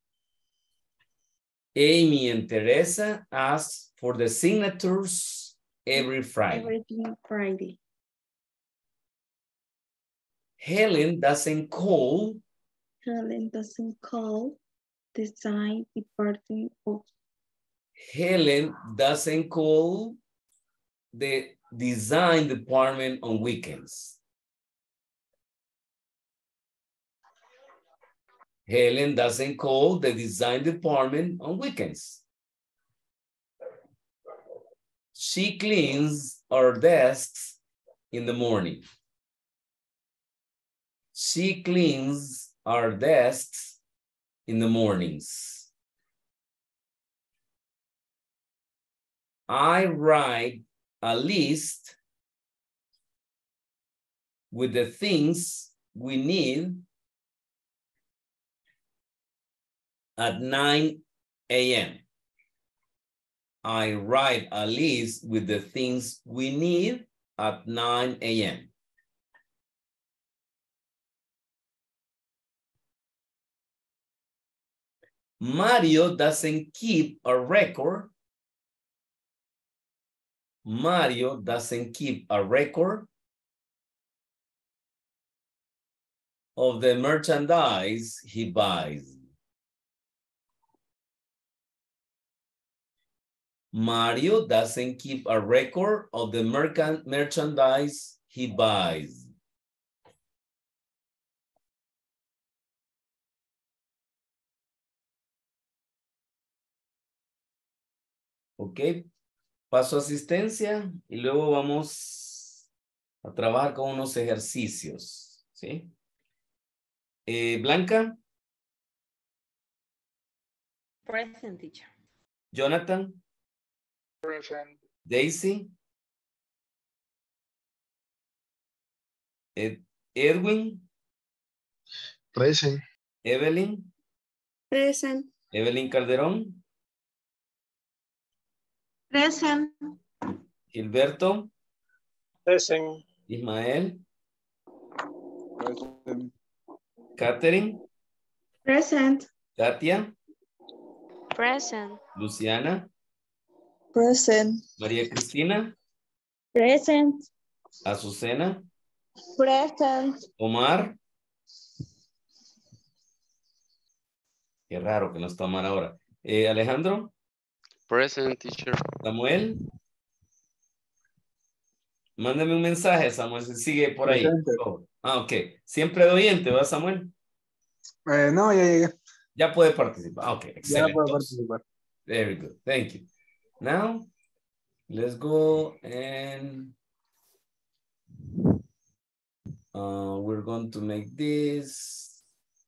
Amy and Teresa ask for the signatures every Friday. Every Friday. Helen doesn't call design department of. Helen doesn't call the design department on weekends. Helen doesn't call the design department on weekends. She cleans our desks in the morning. She cleans our desks in the mornings. I write a list with the things we need at 9 a.m. I write a list with the things we need at 9 a.m. Mario doesn't keep a record. Mario doesn't keep a record of the merchandise he buys. Mario doesn't keep a record of the merchandise he buys. Ok, paso asistencia y luego vamos a trabajar con unos ejercicios, ¿sí? Blanca. Present, teacher. Jonathan. Present. Daisy. Edwin. Present. Evelyn. Present. Evelyn Calderón. Present. Gilberto. Present. Ismael. Present. Catherine. Present. Katia. Present. Luciana. Present. María Cristina. Present. Azucena. Present. Omar. Qué raro que no está Omar ahora. Alejandro. Present, teacher. Samuel. Mándame un mensaje, Samuel, si sigue por ahí. Presente. Ok. Siempre de oyente, ¿verdad, Samuel? No, ya llegué. Ya puede participar. Ok, Ya excelente. puedo participar. Very good. Thank you. Now, let's go and we're going to make this.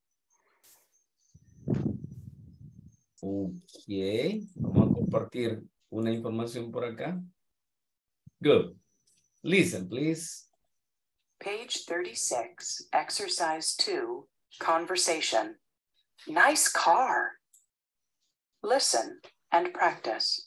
Ok. Vamos a compartir una información por acá. Good. Listen, please. Page 36, exercise 2, conversation. Nice car. Listen and practice.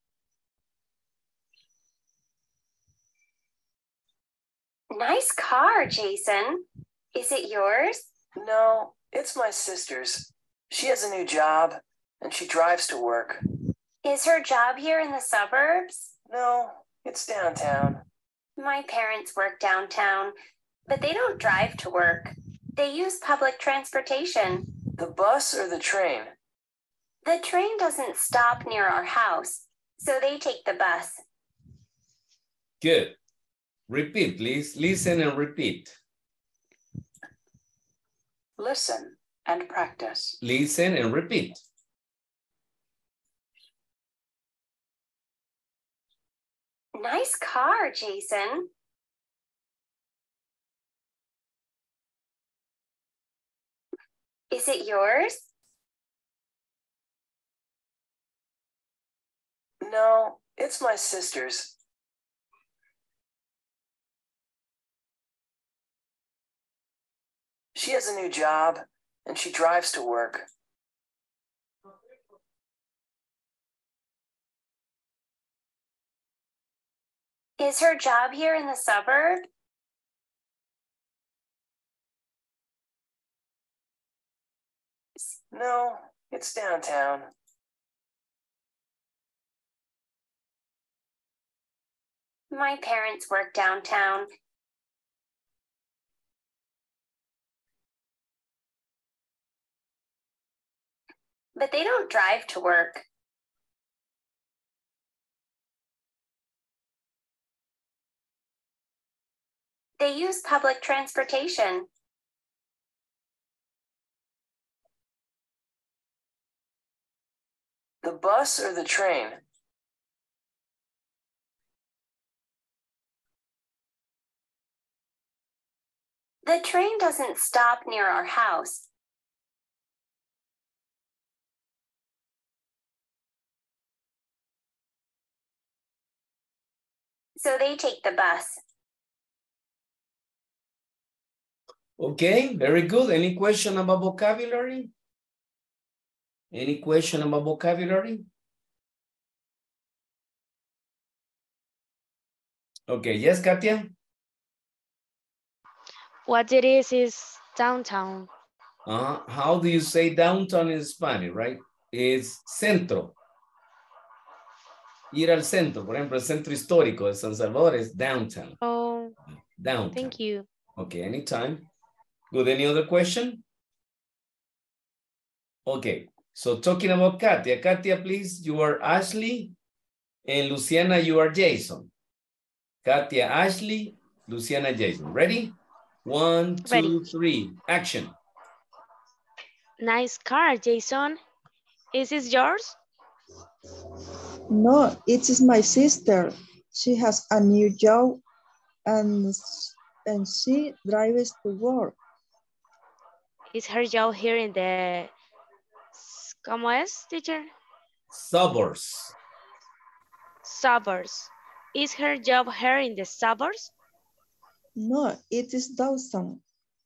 Nice car, Jason. Is it yours? No, it's my sister's. She has a new job and she drives to work. Is her job here in the suburbs? No, it's downtown. My parents work downtown, but they don't drive to work. They use public transportation. The bus or the train? The train doesn't stop near our house, so they take the bus. Good. Repeat, please. Listen and repeat. Listen and practice. Listen and repeat. Nice car, Jason. Is it yours? No, it's my sister's. She has a new job and she drives to work. Is her job here in the suburb? No, it's downtown. My parents work downtown. But they don't drive to work. They use public transportation. The bus or the train? The train doesn't stop near our house, so they take the bus. Okay, very good. Any question about vocabulary? Any question about vocabulary? Okay, yes, Katia? What it is downtown. How do you say downtown in Spanish, right? It's centro. Ir al centro, por ejemplo, el centro histórico de San Salvador es downtown. Oh, downtown. Thank you. Okay, anytime. Good, any other question? Okay, so talking about Katia. Katia, please, you are Ashley, and Luciana, you are Jason. Katia, Ashley, Luciana, Jason. Ready? 1, 2, 3, action. Nice car, Jason. Is this yours? No, it is my sister. She has a new job and she drives to work. Is her job here in the, ¿cómo es, teacher? Suburbs. Suburbs. Is her job here in the suburbs? No, it is downtown.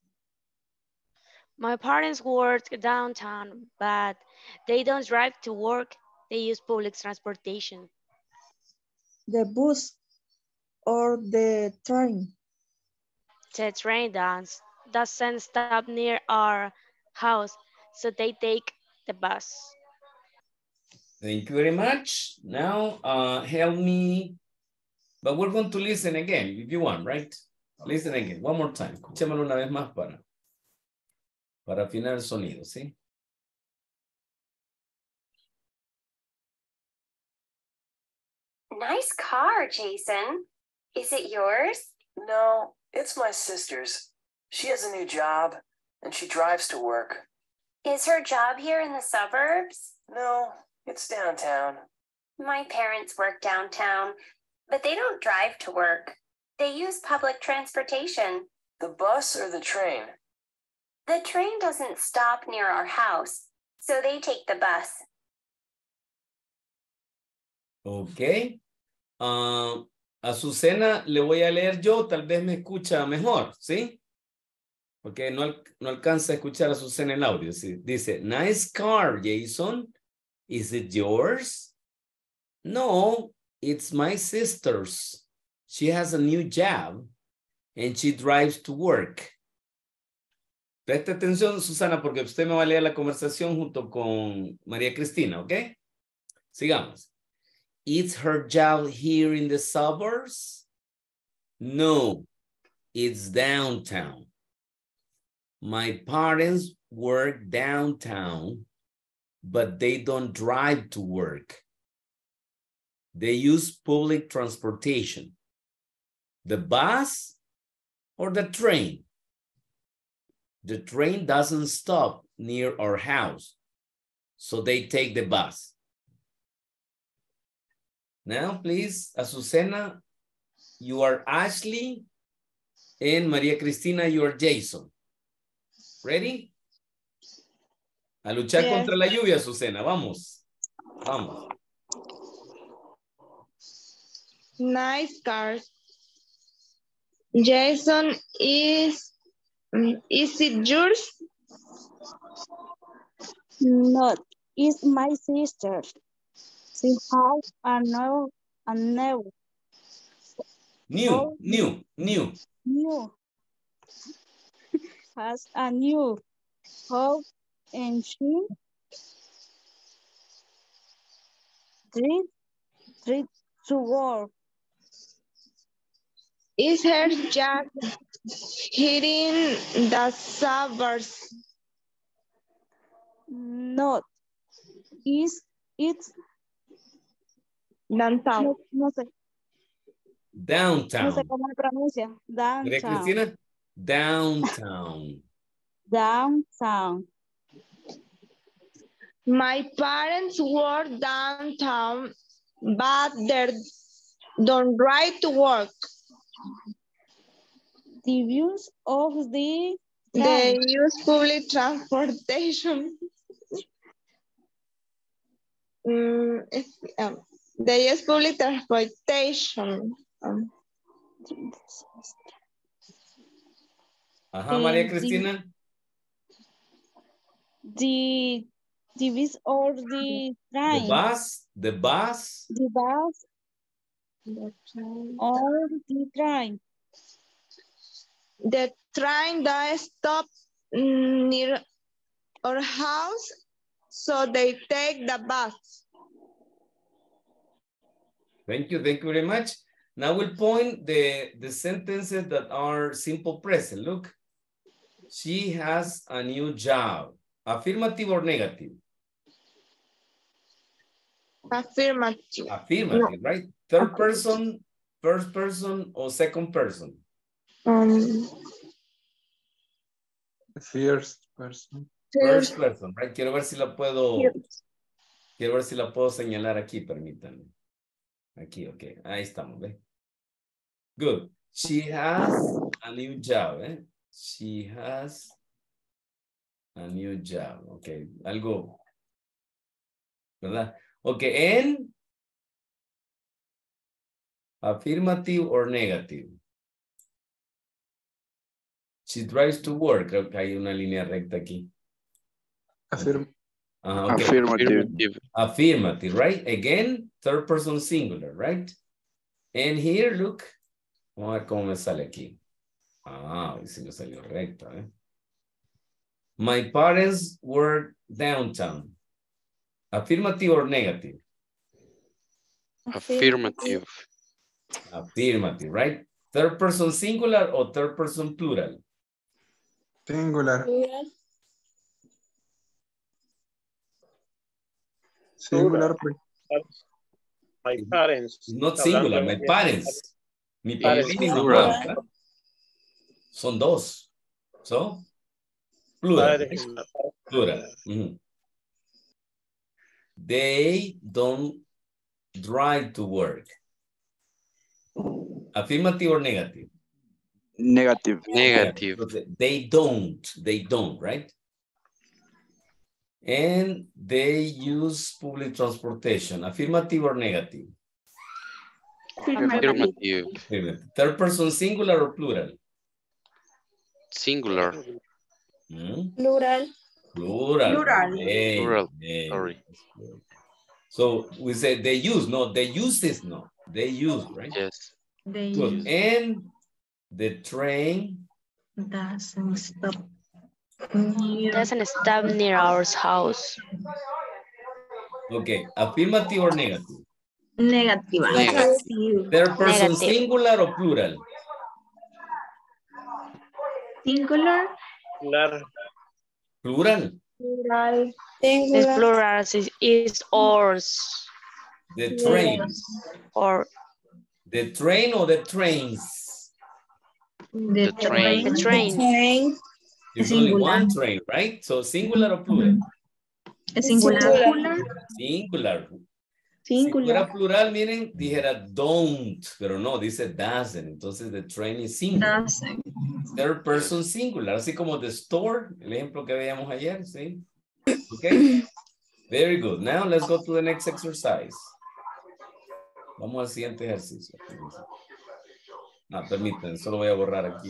My parents work downtown, but they don't drive to work. They use public transportation. The bus or the train? The train doesn't stop near our house, so they take the bus. Thank you very much. Now, help me, but we're going to listen again if you want, right? Listen again, one more time. Escuchémoslo una vez más para afinar el sonido, ¿sí? Nice car, Jason. Is it yours? No, it's my sister's. She has a new job and she drives to work. Is her job here in the suburbs? No, it's downtown. My parents work downtown, but they don't drive to work. They use public transportation. The bus or the train? The train doesn't stop near our house, so they take the bus. Ok. Azucena le voy a leer yo, tal vez me escucha mejor, ¿sí? Porque no alcanza a escuchar a Azucena el audio. ¿sí? Dice, nice car, Jason. Is it yours? No, it's my sister's. She has a new job and she drives to work. Presta atención, Susana, porque usted me va a leer la conversación junto con María Cristina, ¿ok? Sigamos. Is her job here in the suburbs? No, it's downtown. My parents work downtown, but they don't drive to work. They use public transportation. The bus or the train? The train doesn't stop near our house, so they take the bus. Now, please, Azucena, you are Ashley, and María Cristina, you are Jason. Ready? A luchar contra la lluvia, Azucena, vamos. Vamos. Nice car. Jason, is it yours? No, it's my sister. She has a new has a new job and she drives to work. Is her job here in the suburbs? No, it's downtown. No sé. Downtown. No sé cómo se pronuncia. María Downtown. Cristina, downtown. Downtown. My parents work downtown, but they don't drive to work. The use of the They use public transportation. They use public transportation. Ajá, María Cristina. The bus or the train. The bus. The bus or the train. The train that stop near our house, so they take the bus. Thank you very much. Now we'll point the sentences that are simple present. Look, she has a new job. Affirmative or negative? Affirmative. Affirmative, right? Third person, first person, or second person? First person. First person, right? Quiero ver si la puedo señalar aquí, permítanme. Aquí, ok. Ahí estamos, ¿ve? Good. She has a new job, ¿eh? She has a new job. Ok. Algo, ¿verdad? Ok. And affirmative or negative? She drives to work. Creo que hay una línea recta aquí. Okay. Affirmative. Affirmative, right? Again, third person singular, right? And here, look. Vamos a ver cómo me sale aquí. Ah, sí me salió recto, ¿eh? My parents work downtown. Affirmative or negative? Affirmative. Affirmative, right? Third person singular or third person plural? Singular. Singular. My parents. Not singular, my parents. Mi papá y mi Plural. mamá, ¿verdad? Son dos. So, plural. Right? Plural. Mm-hmm. They don't drive to work. Affirmative or negative? Negative. Negative. They don't, right? And they use public transportation. Affirmative or negative? Affirmative. Third person singular or plural? Singular. Plural. Plural. Hey, Plural. hey. Sorry. So we say they use, no, they uses, no. They use, right? Yes. They Good. And the train doesn't stop near our house. Okay, affirmative or negative? Negative. Third person Negative. singular or plural? Singular. Plural. Plural. It's plural. Is ours. The train. Or The train or the trains? The train. the train. There's only one train, right? So singular or plural? Singular. Singular. Si fuera plural, miren, dijera don't, pero no, dice doesn't. Entonces the train is singular. Doesn't. Third person singular, así como the store, el ejemplo que veíamos ayer, ¿sí? Okay. Very good. Now let's go to the next exercise. Vamos al siguiente ejercicio. No, permítanme, solo voy a borrar aquí.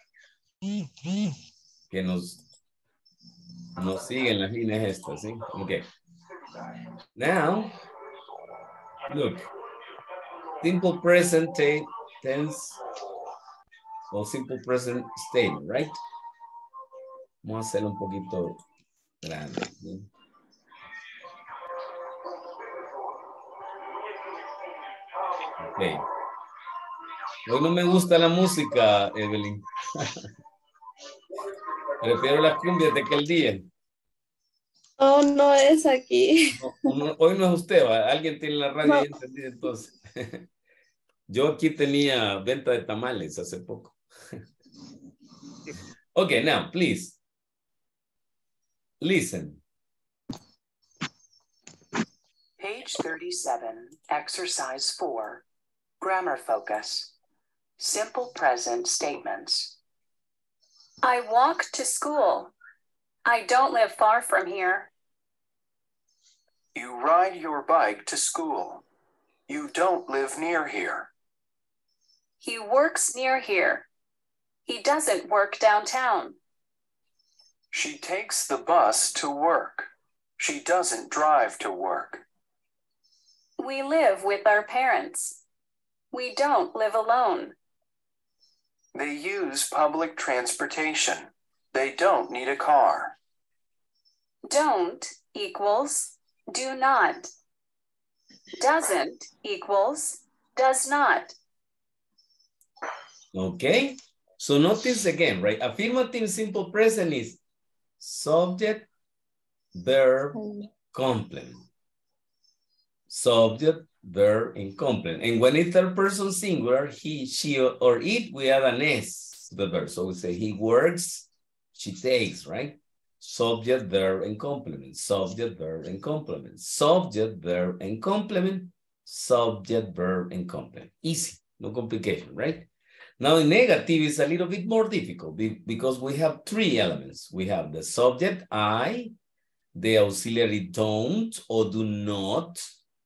Que nos siguen las líneas estas, ¿sí? Okay. Now, look. Simple present tense o simple present statement, right? Vamos a hacerlo un poquito grande. ¿Sí? Okay. Hoy no me gusta la música, Evelyn. Prefiero las cumbias de aquel día. Oh, no es aquí. Hoy no es usted, ¿va? Alguien tiene la radio ahí encendida entonces. Yo aquí tenía venta de tamales hace poco. Okay, now, please. Listen. Page 37, exercise 4, grammar focus. Simple present statements. I walk to school. I don't live far from here. You ride your bike to school. You don't live near here. He works near here. He doesn't work downtown. She takes the bus to work. She doesn't drive to work. We live with our parents. We don't live alone. They use public transportation. They don't need a car. Don't equals do not. Doesn't equals does not. Okay. So notice again, right? Affirmative simple present is subject, verb, complement. Subject, verb, and complement. And when it's third person singular, he, she, or it, we add an S to the verb. So we say he works, she takes, right? Subject, verb, and complement. Subject, verb, and complement. Subject, verb, and complement. Subject, verb, and complement. Easy, no complication, right? Now in negative is a little bit more difficult because we have three elements. We have the subject, I, the auxiliary don't or do not.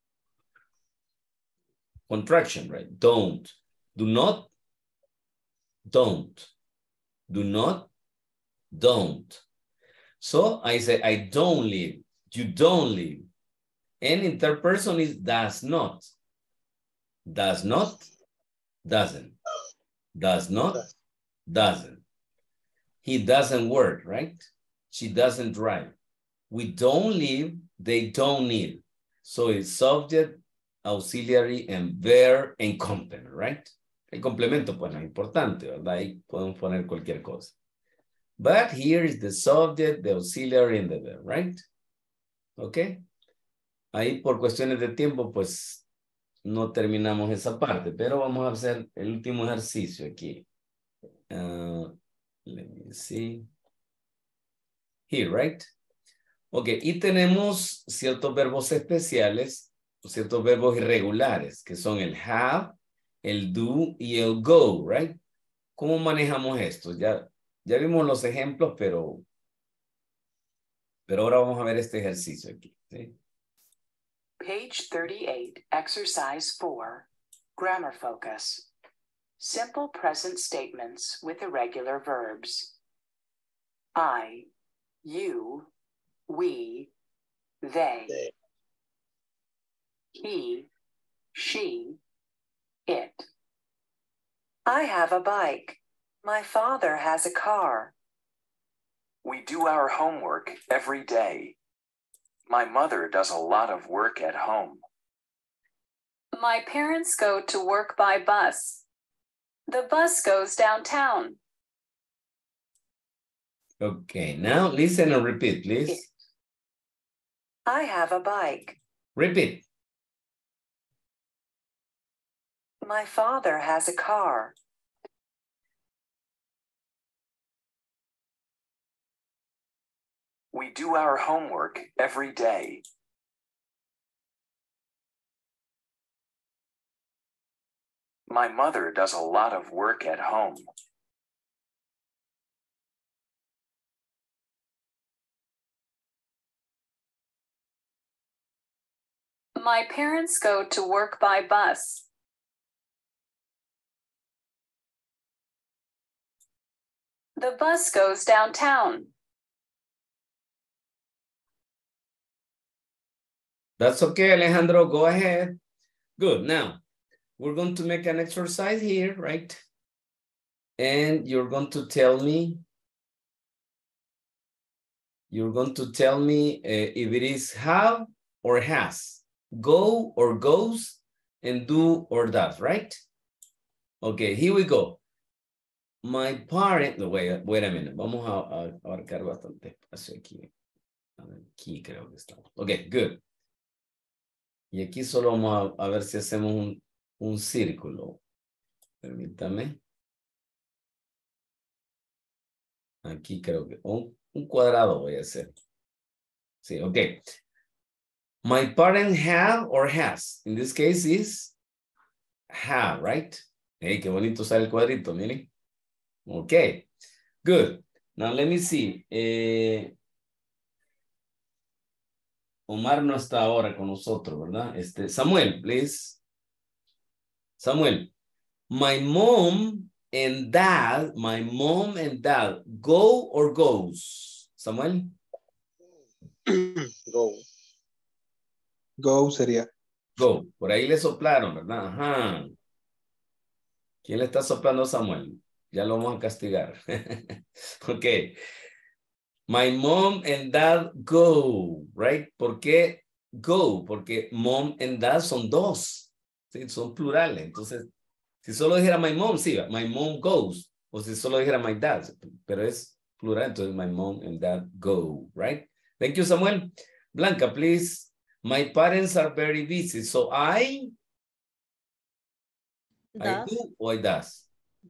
Contraction, right? Don't. Do not. Don't. Do not. Don't. So I say, I don't live. You don't live. And in third person is does not. Does not. Doesn't. Does not. Doesn't. He doesn't work, right? She doesn't drive. We don't live. They don't need. So it's subject, auxiliary, and verb, and complement, right? El complemento, pues, no es importante, ¿verdad? Ahí podemos poner cualquier cosa. But here is the subject, the auxiliary, and the verb, right? Okay. Ahí por cuestiones de tiempo, pues, no terminamos esa parte, pero vamos a hacer el último ejercicio aquí. Let me see. Here, right? Ok, y tenemos ciertos verbos especiales, ciertos verbos irregulares, que son el have, el do y el go, right? ¿Cómo manejamos esto? Ya vimos los ejemplos, pero ahora vamos a ver este ejercicio aquí, ¿sí? Page 38, exercise 4, grammar focus. Simple present statements with irregular verbs. I, you, we, they. He, she, it. I have a bike. My father has a car. We do our homework every day. My mother does a lot of work at home. My parents go to work by bus. The bus goes downtown. Okay, now listen and repeat, please. I have a bike. Repeat. My father has a car. We do our homework every day. My mother does a lot of work at home. My parents go to work by bus. The bus goes downtown. That's okay, Alejandro, go ahead. Good, now, we're going to make an exercise here, right? And you're going to tell me if it is have or has, go or goes, and do or does, right? Okay, here we go. My parent, no, wait a minute, vamos a abarcar bastante espacio aquí. Aquí creo que estamos. Okay, good. Y aquí solo vamos a ver si hacemos un círculo. Permítame. Aquí creo que un cuadrado voy a hacer. Sí, okay. My parent have or has. In this case is have, right? Hey, qué bonito sale el cuadrito, miren. Okay, good. Now let me see. Omar no está ahora con nosotros, ¿verdad? Samuel, please. Samuel, My mom and dad go or goes. Samuel? Go. Go sería. Go. Por ahí le soplaron, ¿verdad? Ajá. ¿Quién le está soplando a Samuel? Ya lo vamos a castigar. Ok. My mom and dad go, right? ¿Por qué go? Porque mom and dad son dos. ¿Sí? Son plurales. Entonces, si solo dijera my mom, sí, my mom goes. O si solo dijera my dad, pero es plural, entonces my mom and dad go, right? Thank you, Samuel. Blanca, please. My parents are very busy, so I do o I does.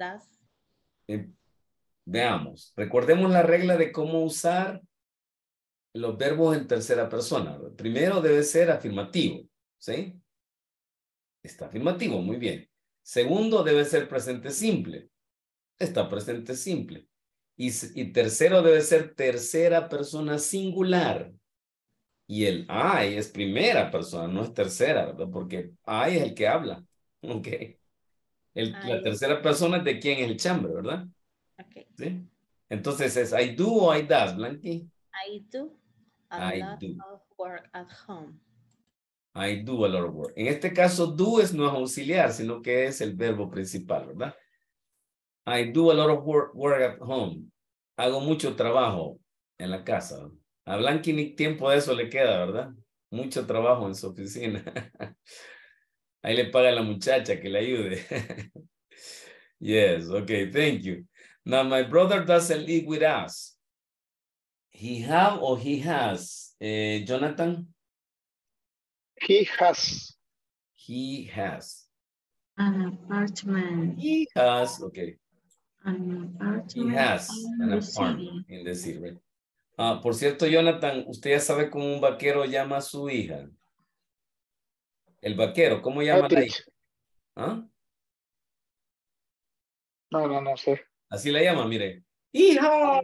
Veamos. Recordemos la regla de cómo usar los verbos en tercera persona. Primero debe ser afirmativo, ¿sí? Está afirmativo, muy bien. Segundo debe ser presente simple. Está presente simple. Y tercero debe ser tercera persona singular. Y el I es primera persona, no es tercera, ¿verdad? Porque I es el que habla. Ok. La tercera persona es de quién es el chambre, ¿verdad? Okay. ¿Sí? Entonces es I do o I does, Blanqui. I do a lot of work at home. I do a lot of work. En este caso, do no es auxiliar, sino que es el verbo principal, ¿verdad? I do a lot of work at home. Hago mucho trabajo en la casa. A Blanqui ni tiempo de eso le queda, ¿verdad? Mucho trabajo en su oficina. Ahí le paga a la muchacha que le ayude. Yes, okay, thank you. Now, my brother doesn't live with us. He have or he has? Jonathan? He has. He has. An apartment. He has, okay. An apartment. He has an apartment in the city, right? Por cierto, Jonathan, ¿usted ya sabe cómo un vaquero llama a su hija? El vaquero, ¿cómo llama a la hija? ¿Ah? No sé. Así la llama, mire. ¡Hija!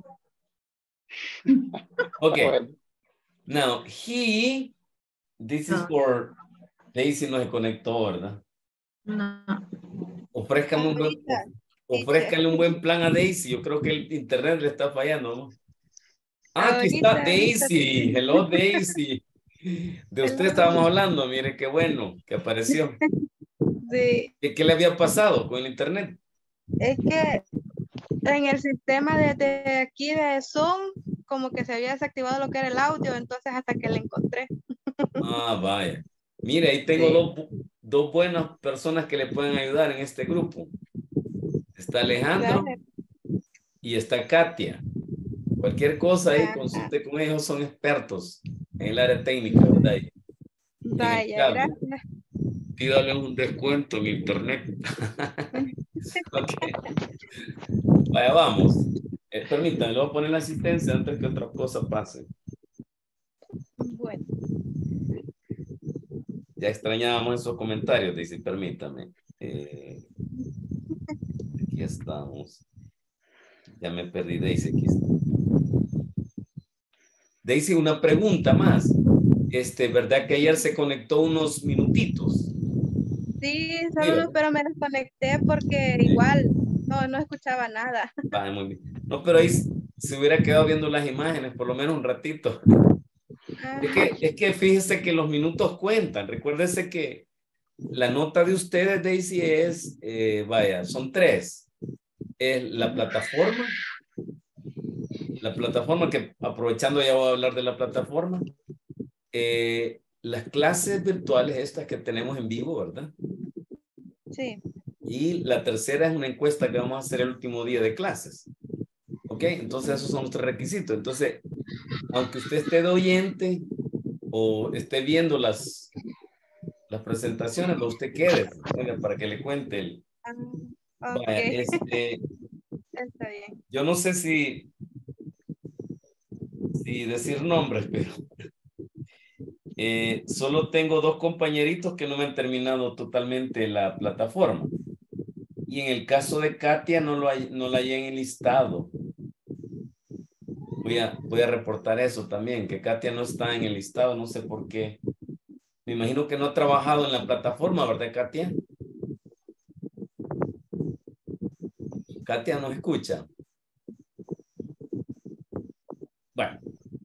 Okay. Bueno. Now, this is for Daisy no se conectó, ¿verdad? No. Ofrézcale un buen plan a Daisy. Yo creo que el internet le está fallando, ¿no? Aquí está Daisy. Hello, Daisy. De usted estábamos hablando. Mire, qué bueno que apareció. Sí. ¿Qué le había pasado con el internet? Es que en el sistema de aquí de Zoom, como que se había desactivado lo que era el audio, entonces hasta que le encontré. Vaya. Mire, ahí tengo dos buenas personas que le pueden ayudar en este grupo. Está Alejandro y está Katia. Cualquier cosa ahí, consulte con ellos, son expertos en el área técnica, ¿verdad? Vaya, gracias. Pídale un descuento en internet. Okay. Vaya, vamos. Permítanme, le voy a poner la asistencia antes que otra cosa pase. Bueno. Ya extrañábamos esos comentarios, dice, permítame. Aquí estamos. Ya me perdí, Daisy, aquí está. Daisy, una pregunta más. ¿Verdad que ayer se conectó unos minutitos? Sí, solo pero me desconecté porque igual no escuchaba nada. Vale, muy bien. No, pero ahí se hubiera quedado viendo las imágenes por lo menos un ratito. Es que fíjese que los minutos cuentan. Recuérdese que la nota de ustedes, Daisy, es, vaya, son 3. Es la plataforma que, aprovechando ya voy a hablar de la plataforma. Las clases virtuales estas que tenemos en vivo, ¿verdad? Sí. Y la tercera es una encuesta que vamos a hacer el último día de clases. ¿Ok? Entonces esos son nuestros requisitos. Entonces, aunque usted esté de oyente o esté viendo las presentaciones, pero usted quede para que le cuente el... Okay. Vaya, Está bien. Yo no sé si decir nombres, pero solo tengo 2 compañeritos que no me han terminado totalmente la plataforma. Y en el caso de Katia no la hay en el listado. Voy a reportar eso también, que Katia no está en el listado, no sé por qué. Me imagino que no ha trabajado en la plataforma, ¿verdad, Katia? Katia nos escucha. Bueno,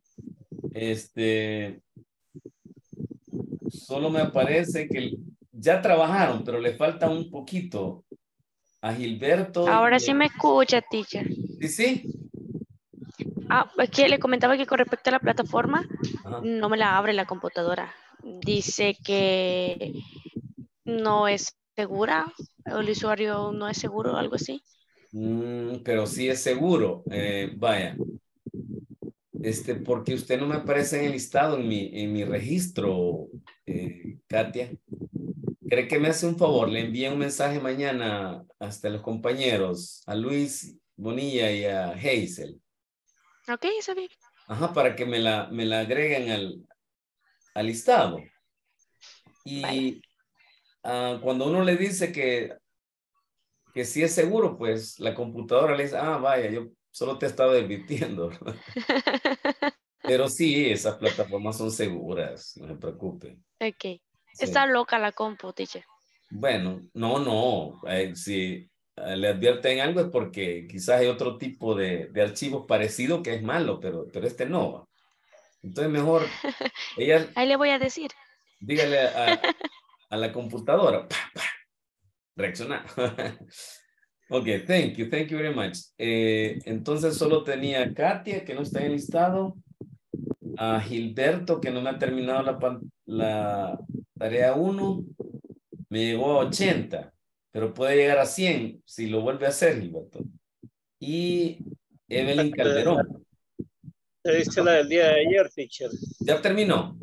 solo me parece que ya trabajaron, pero le falta un poquito a Gilberto. Ahora sí me escucha, teacher. Sí, sí. Ah, es que le comentaba que con respecto a la plataforma, Ajá. no me la abre la computadora. Dice que no es segura, el usuario no es seguro, algo así. Pero sí es seguro. Vaya. Porque usted no me aparece en el listado, en mi registro, Katia. ¿Cree que me hace un favor? Le envíe un mensaje mañana hasta los compañeros, a Luis Bonilla y a Hazel. Ok, está bien. Ajá, para que me la agreguen al listado. Y cuando uno le dice que sí es seguro, pues la computadora le dice, vaya, yo solo te estaba advirtiendo. Pero sí, esas plataformas son seguras, no se preocupe. Ok. Sí. Está loca la compu, teacher. Bueno, no. Si le advierten algo es porque quizás hay otro tipo de archivos parecido que es malo, pero este no va. Entonces mejor ella... Ahí le voy a decir. Dígale a la computadora. Reaccionar. Ok, thank you very much. Entonces solo tenía a Katia, que no está en el listado, a Gilberto, que no me ha terminado la tarea 1, me llegó a 80, pero puede llegar a 100 si lo vuelve a hacer, Gilberto. Y Evelyn Calderón. Te dice la del día de ayer, teacher. ¿Ya terminó?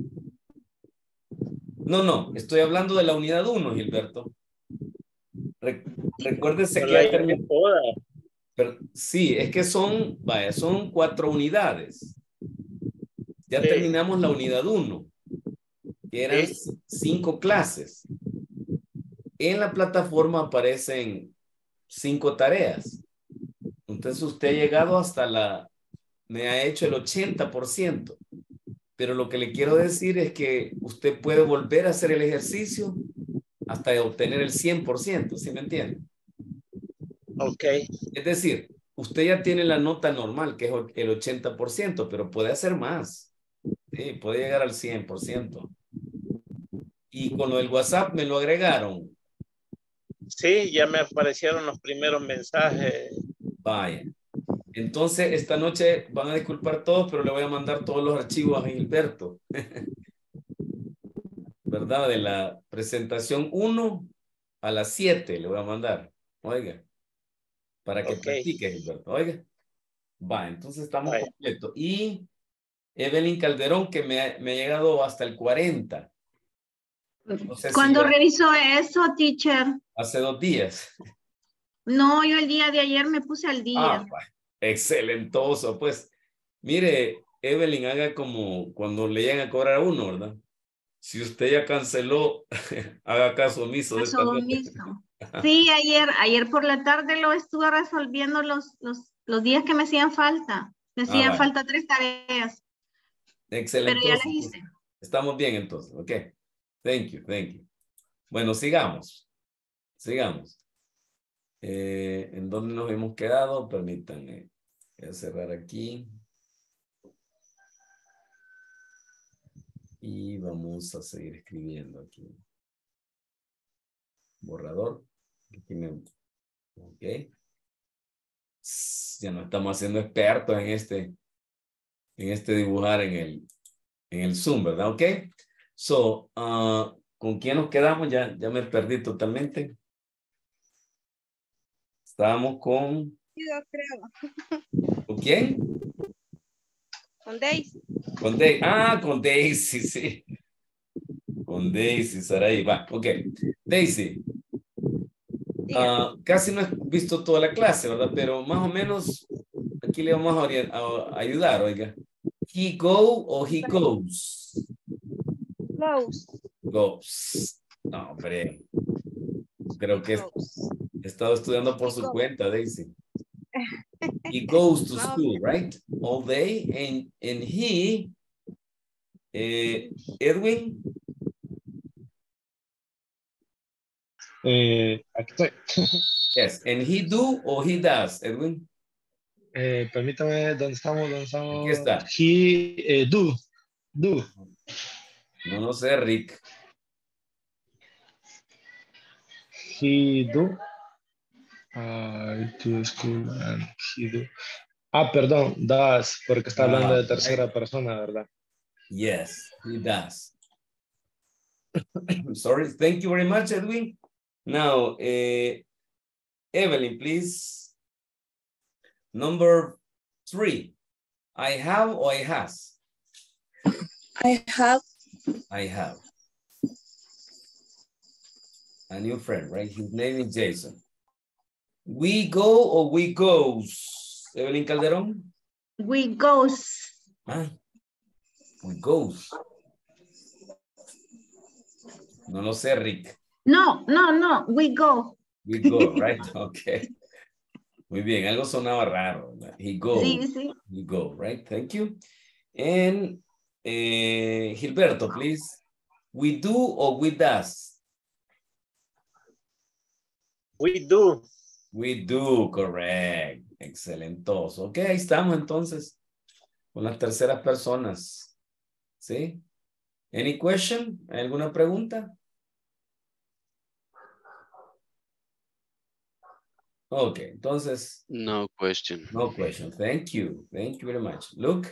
No, estoy hablando de la unidad 1, Gilberto. Recuérdese que ya terminó. Pero, sí, es que son 4 unidades. Ya terminamos la unidad 1, que eran 5 clases. En la plataforma aparecen 5 tareas. Entonces usted ha llegado me ha hecho el 80%. Pero lo que le quiero decir es que usted puede volver a hacer el ejercicio hasta obtener el 100%, ¿sí me entiende? Ok. Es decir, usted ya tiene la nota normal, que es el 80%, pero puede hacer más. Sí, puede llegar al 100%. Y con lo del WhatsApp me lo agregaron. Sí, ya me aparecieron los primeros mensajes. Vaya. Entonces, esta noche van a disculpar todos, pero le voy a mandar todos los archivos a Gilberto. ¿Verdad? De la presentación 1 a las 7 le voy a mandar. Oiga. Para que practique, Gilberto. Oiga. Va, entonces estamos completos. Y Evelyn Calderón, que me ha llegado hasta el 40. No sé ¿Cuándo si revisó eso, teacher? hace 2 días. No, yo el día de ayer me puse al día. Excelentoso. Pues, mire, Evelyn, haga como cuando le llegan a cobrar a uno, ¿verdad? Si usted ya canceló, haga caso omiso de esta noche. Sí, ayer por la tarde lo estuve resolviendo los días que me hacían falta. Me hacían falta 3 tareas. Excelente. Pero ya las hice. Estamos bien entonces, ok. Thank you. Bueno, sigamos. ¿En dónde nos hemos quedado? Permítanme. Voy a cerrar aquí. Y vamos a seguir escribiendo aquí. Borrador. Ok. Ya no estamos haciendo expertos en este dibujar en el Zoom, ¿verdad? Ok. So, ¿con quién nos quedamos? Ya me perdí totalmente. Estábamos con... Yo creo. ¿Con quién? Con Daisy. Con Daisy, sí. Con Daisy, Saraí. Va, ok. Daisy. Casi no he visto toda la clase, ¿verdad? Pero más o menos aquí le vamos a ayudar, oiga. He go o he goes? Goes. No, hombre. Creo que he estado estudiando por su cuenta, Daisy. He goes to school, right? All day. And he, Edwin, Aquí estoy. Yes, and he do or he does, Edwin? Permítame, ¿dónde estamos? Aquí está. He, do. No lo sé, Rick. He do. I do school and he do. Perdón, does, porque está hablando de tercera persona, ¿verdad? Yes, he does. Sorry, thank you very much, Edwin. Now, Evelyn, please. Number 3. I have or I has? I have. I have. A new friend, right? His name is Jason. We go or we goes? Evelyn Calderon? We goes. We goes. No lo sé, Rick. No. We go. We go, right? Okay. Muy bien, algo sonaba raro. He goes. Sí. We go, right? Thank you. And Gilberto, please. We do or we does? We do. We do, correct. Excelentoso. Ok, ahí estamos entonces con las terceras personas. ¿Sí? Any question? ¿Hay alguna pregunta? Ok, entonces. No question. No question. Thank you. Thank you very much. Look.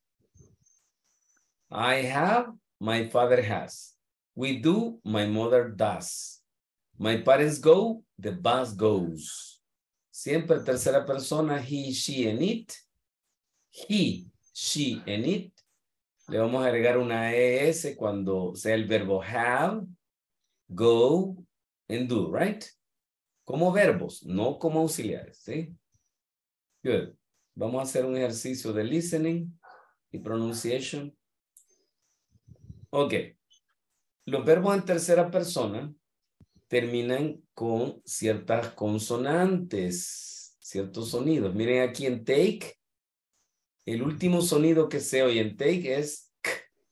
I have, my father has. We do, my mother does. My parents go, the bus goes. Siempre tercera persona, he, she, and it. He, she, and it. Le vamos a agregar una ES cuando sea el verbo have, go, and do, right? Como verbos, no como auxiliares, ¿sí? Good. Vamos a hacer un ejercicio de listening y pronunciation. Ok. Los verbos en tercera persona terminan con ciertas consonantes, ciertos sonidos. Miren aquí en take, el último sonido que se oye en take es k.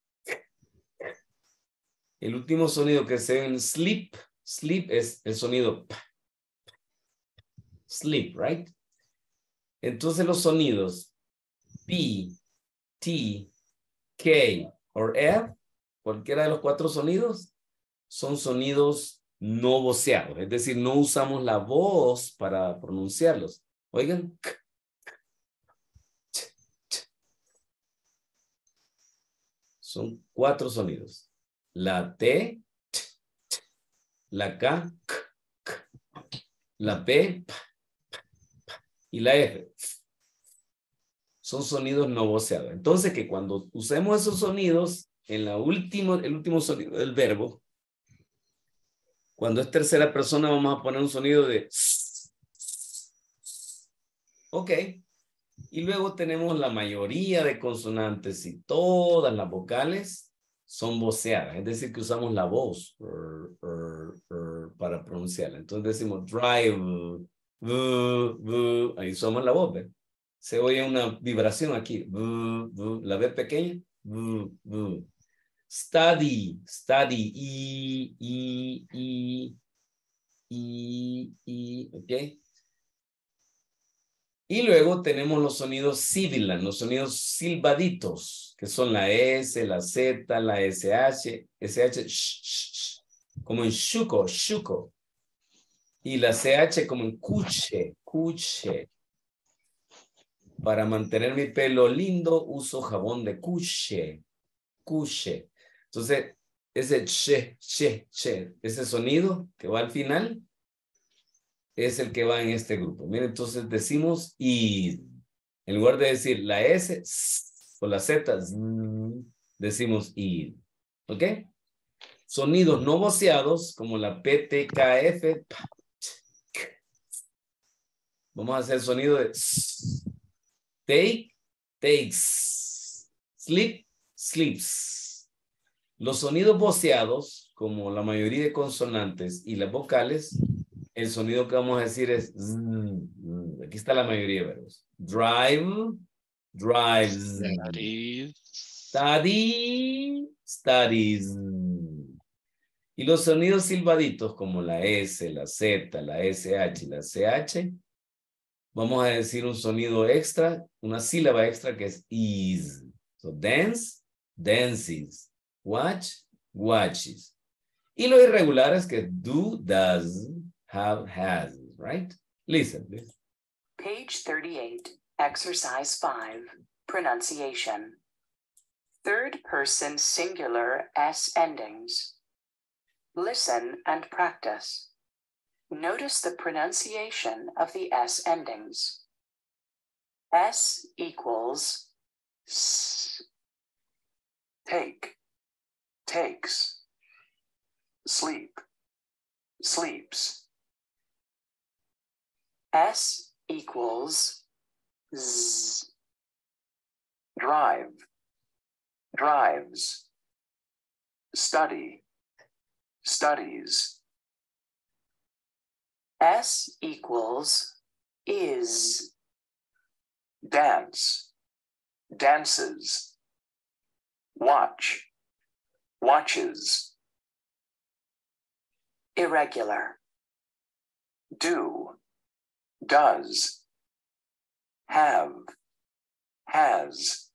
El último sonido que se oye en sleep, sleep es el sonido p. Sleep, right? Entonces los sonidos P, T, K o F, cualquiera de los 4 sonidos, son sonidos no voceados, es decir, no usamos la voz para pronunciarlos. Oigan. Son 4 sonidos. La T, la K, la P y la F. Son sonidos no voceados. Entonces, que cuando usemos esos sonidos, en el último sonido del verbo, cuando es tercera persona, vamos a poner un sonido de ok. Y luego tenemos la mayoría de consonantes y todas las vocales son voceadas. Es decir, que usamos la voz para pronunciarla. Entonces decimos drive, ahí usamos la voz, ¿ve? Se oye una vibración aquí. La V pequeña. Study, ok. Y luego tenemos los sonidos sibilant, los sonidos silbaditos, que son la S, la Z, la SH, como en shuko. Y la CH como en cuche. Para mantener mi pelo lindo, uso jabón de cuche. Entonces, ese che, ese sonido que va al final, es el que va en este grupo. Miren, entonces decimos y en lugar de decir la S o la Z, decimos y. ¿Ok? Sonidos no voceados como la P, T, K, F. Vamos a hacer sonido de take, takes. Sleep, sleeps. Los sonidos voceados, como la mayoría de consonantes y las vocales, el sonido que vamos a decir es aquí está la mayoría de verbos. Drive, drives. Study, studies. Y los sonidos silbaditos como la S, la Z, la SH y la CH, vamos a decir un sonido extra, una sílaba extra que es is. So dance, dances. Watch, watches. Y los irregulares que do, does, have, has, right? Listen, please. Page 38, exercise 5, pronunciation. Third person singular S endings. Listen and practice. Notice the pronunciation of the S endings. S equals S. Take, takes. Sleep, sleeps. S equals Z. Drive, drives. Study, studies. S equals is. Dance, dances. Watch, watches. Irregular. Do, does. Have, has.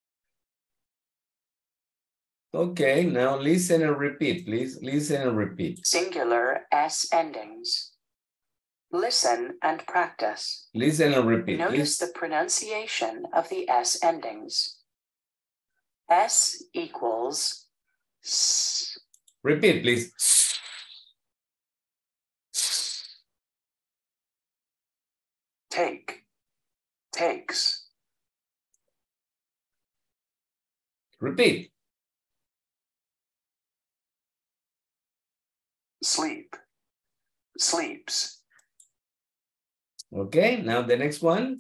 Okay, now listen and repeat, please. Listen and repeat. Singular S endings. Listen and practice. Listen and repeat, Notice please. the pronunciation of the S endings. S equals S. Repeat, please. Take, takes. Repeat. Sleep, sleeps. Okay, now the next one.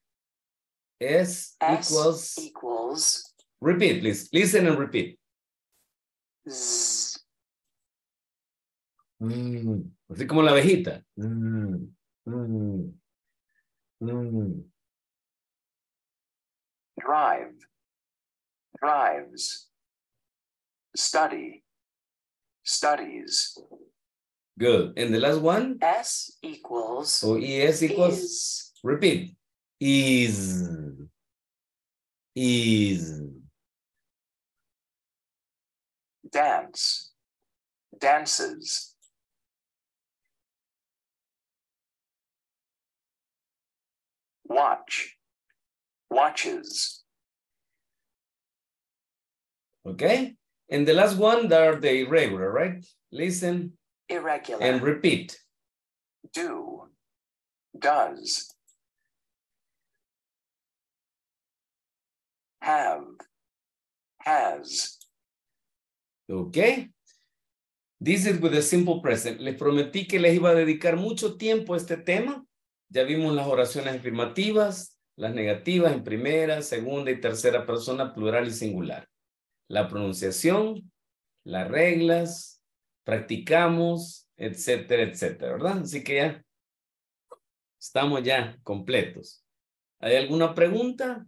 S equals. Repeat, please. Listen and repeat. Z. Así como la abejita. Drive, drives. Study, studies. Good. And the last one? S equals. Or ES equals? Is. Repeat. Is. Is. Dance, dances. Watch, watches. Okay. And the last one, they are the irregular, right? Listen. Irregular. And repeat. Do, does. Have, has. Okay. This is with the simple present. Les prometí que les iba a dedicar mucho tiempo a este tema. Ya vimos las oraciones afirmativas, las negativas en primera, segunda y tercera persona, plural y singular. La pronunciación, las reglas, practicamos, etcétera, etcétera, ¿verdad? Así que ya estamos ya completos. ¿Hay alguna pregunta?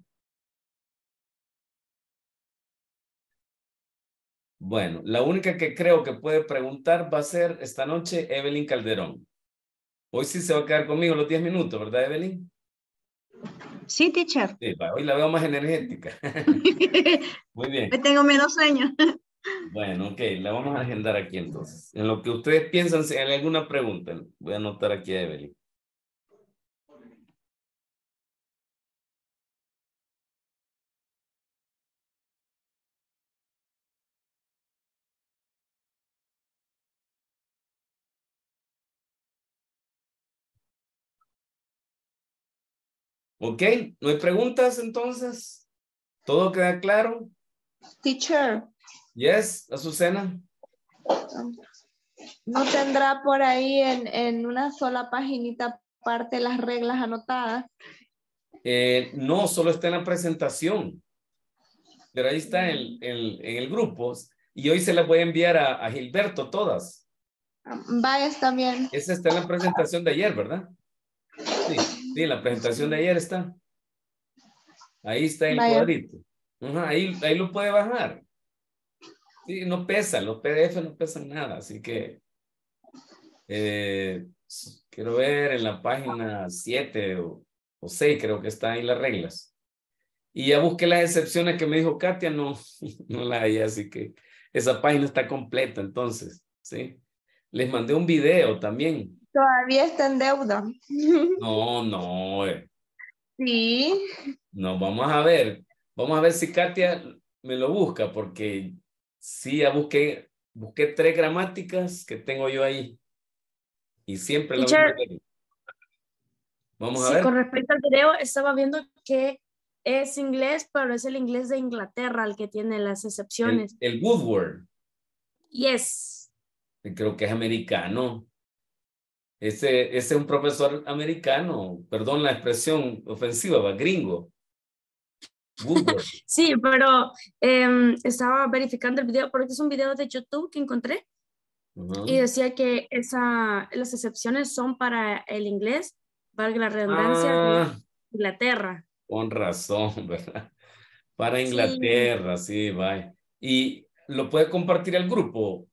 Bueno, la única que creo que puede preguntar va a ser esta noche Evelyn Calderón. Hoy sí se va a quedar conmigo los 10 minutos, ¿verdad, Evelyn? Sí, teacher. Sí, hoy la veo más energética. Muy bien. Hoy tengo menos sueño. Bueno, ok, la vamos a agendar aquí entonces. En lo que ustedes piensan, si hay alguna pregunta, voy a anotar aquí a Evelyn. Ok, ¿no hay preguntas entonces? ¿Todo queda claro? Teacher. Yes, Azucena. ¿No tendrá por ahí en una sola paginita aparte las reglas anotadas? No, solo está en la presentación. Pero ahí está en el grupo. Y hoy se las voy a enviar a Gilberto todas. Vaya, está bien. Esa está en la presentación de ayer, ¿verdad? Sí, sí, la presentación de ayer está. Ahí está el cuadrito. Ahí lo puede bajar. Sí, no pesan, los PDF no pesan nada, así que quiero ver en la página 7 o 6, creo que están ahí las reglas. Y ya busqué las excepciones que me dijo Katia, no, no la hay, así que esa página está completa, entonces, ¿sí? Les mandé un video también. Todavía está en deuda. No, no. Sí. No, vamos a ver si Katia me lo busca, porque sí, ya busqué 3 gramáticas que tengo yo ahí. Y siempre la Teacher, misma regla. Vamos a sí, ver. con respecto al video, estaba viendo que es inglés, pero es el inglés de Inglaterra el que tiene las excepciones. El Woodward. Yes. Creo que es americano. Ese es un profesor americano. Perdón la expresión ofensiva, va, gringo. Woodward. Sí, pero estaba verificando el video porque es un video de YouTube que encontré y decía que las excepciones son para el inglés, valga la redundancia, de Inglaterra. Con razón, ¿verdad? Para Inglaterra, sí, vaya. ¿Y lo puede compartir al grupo?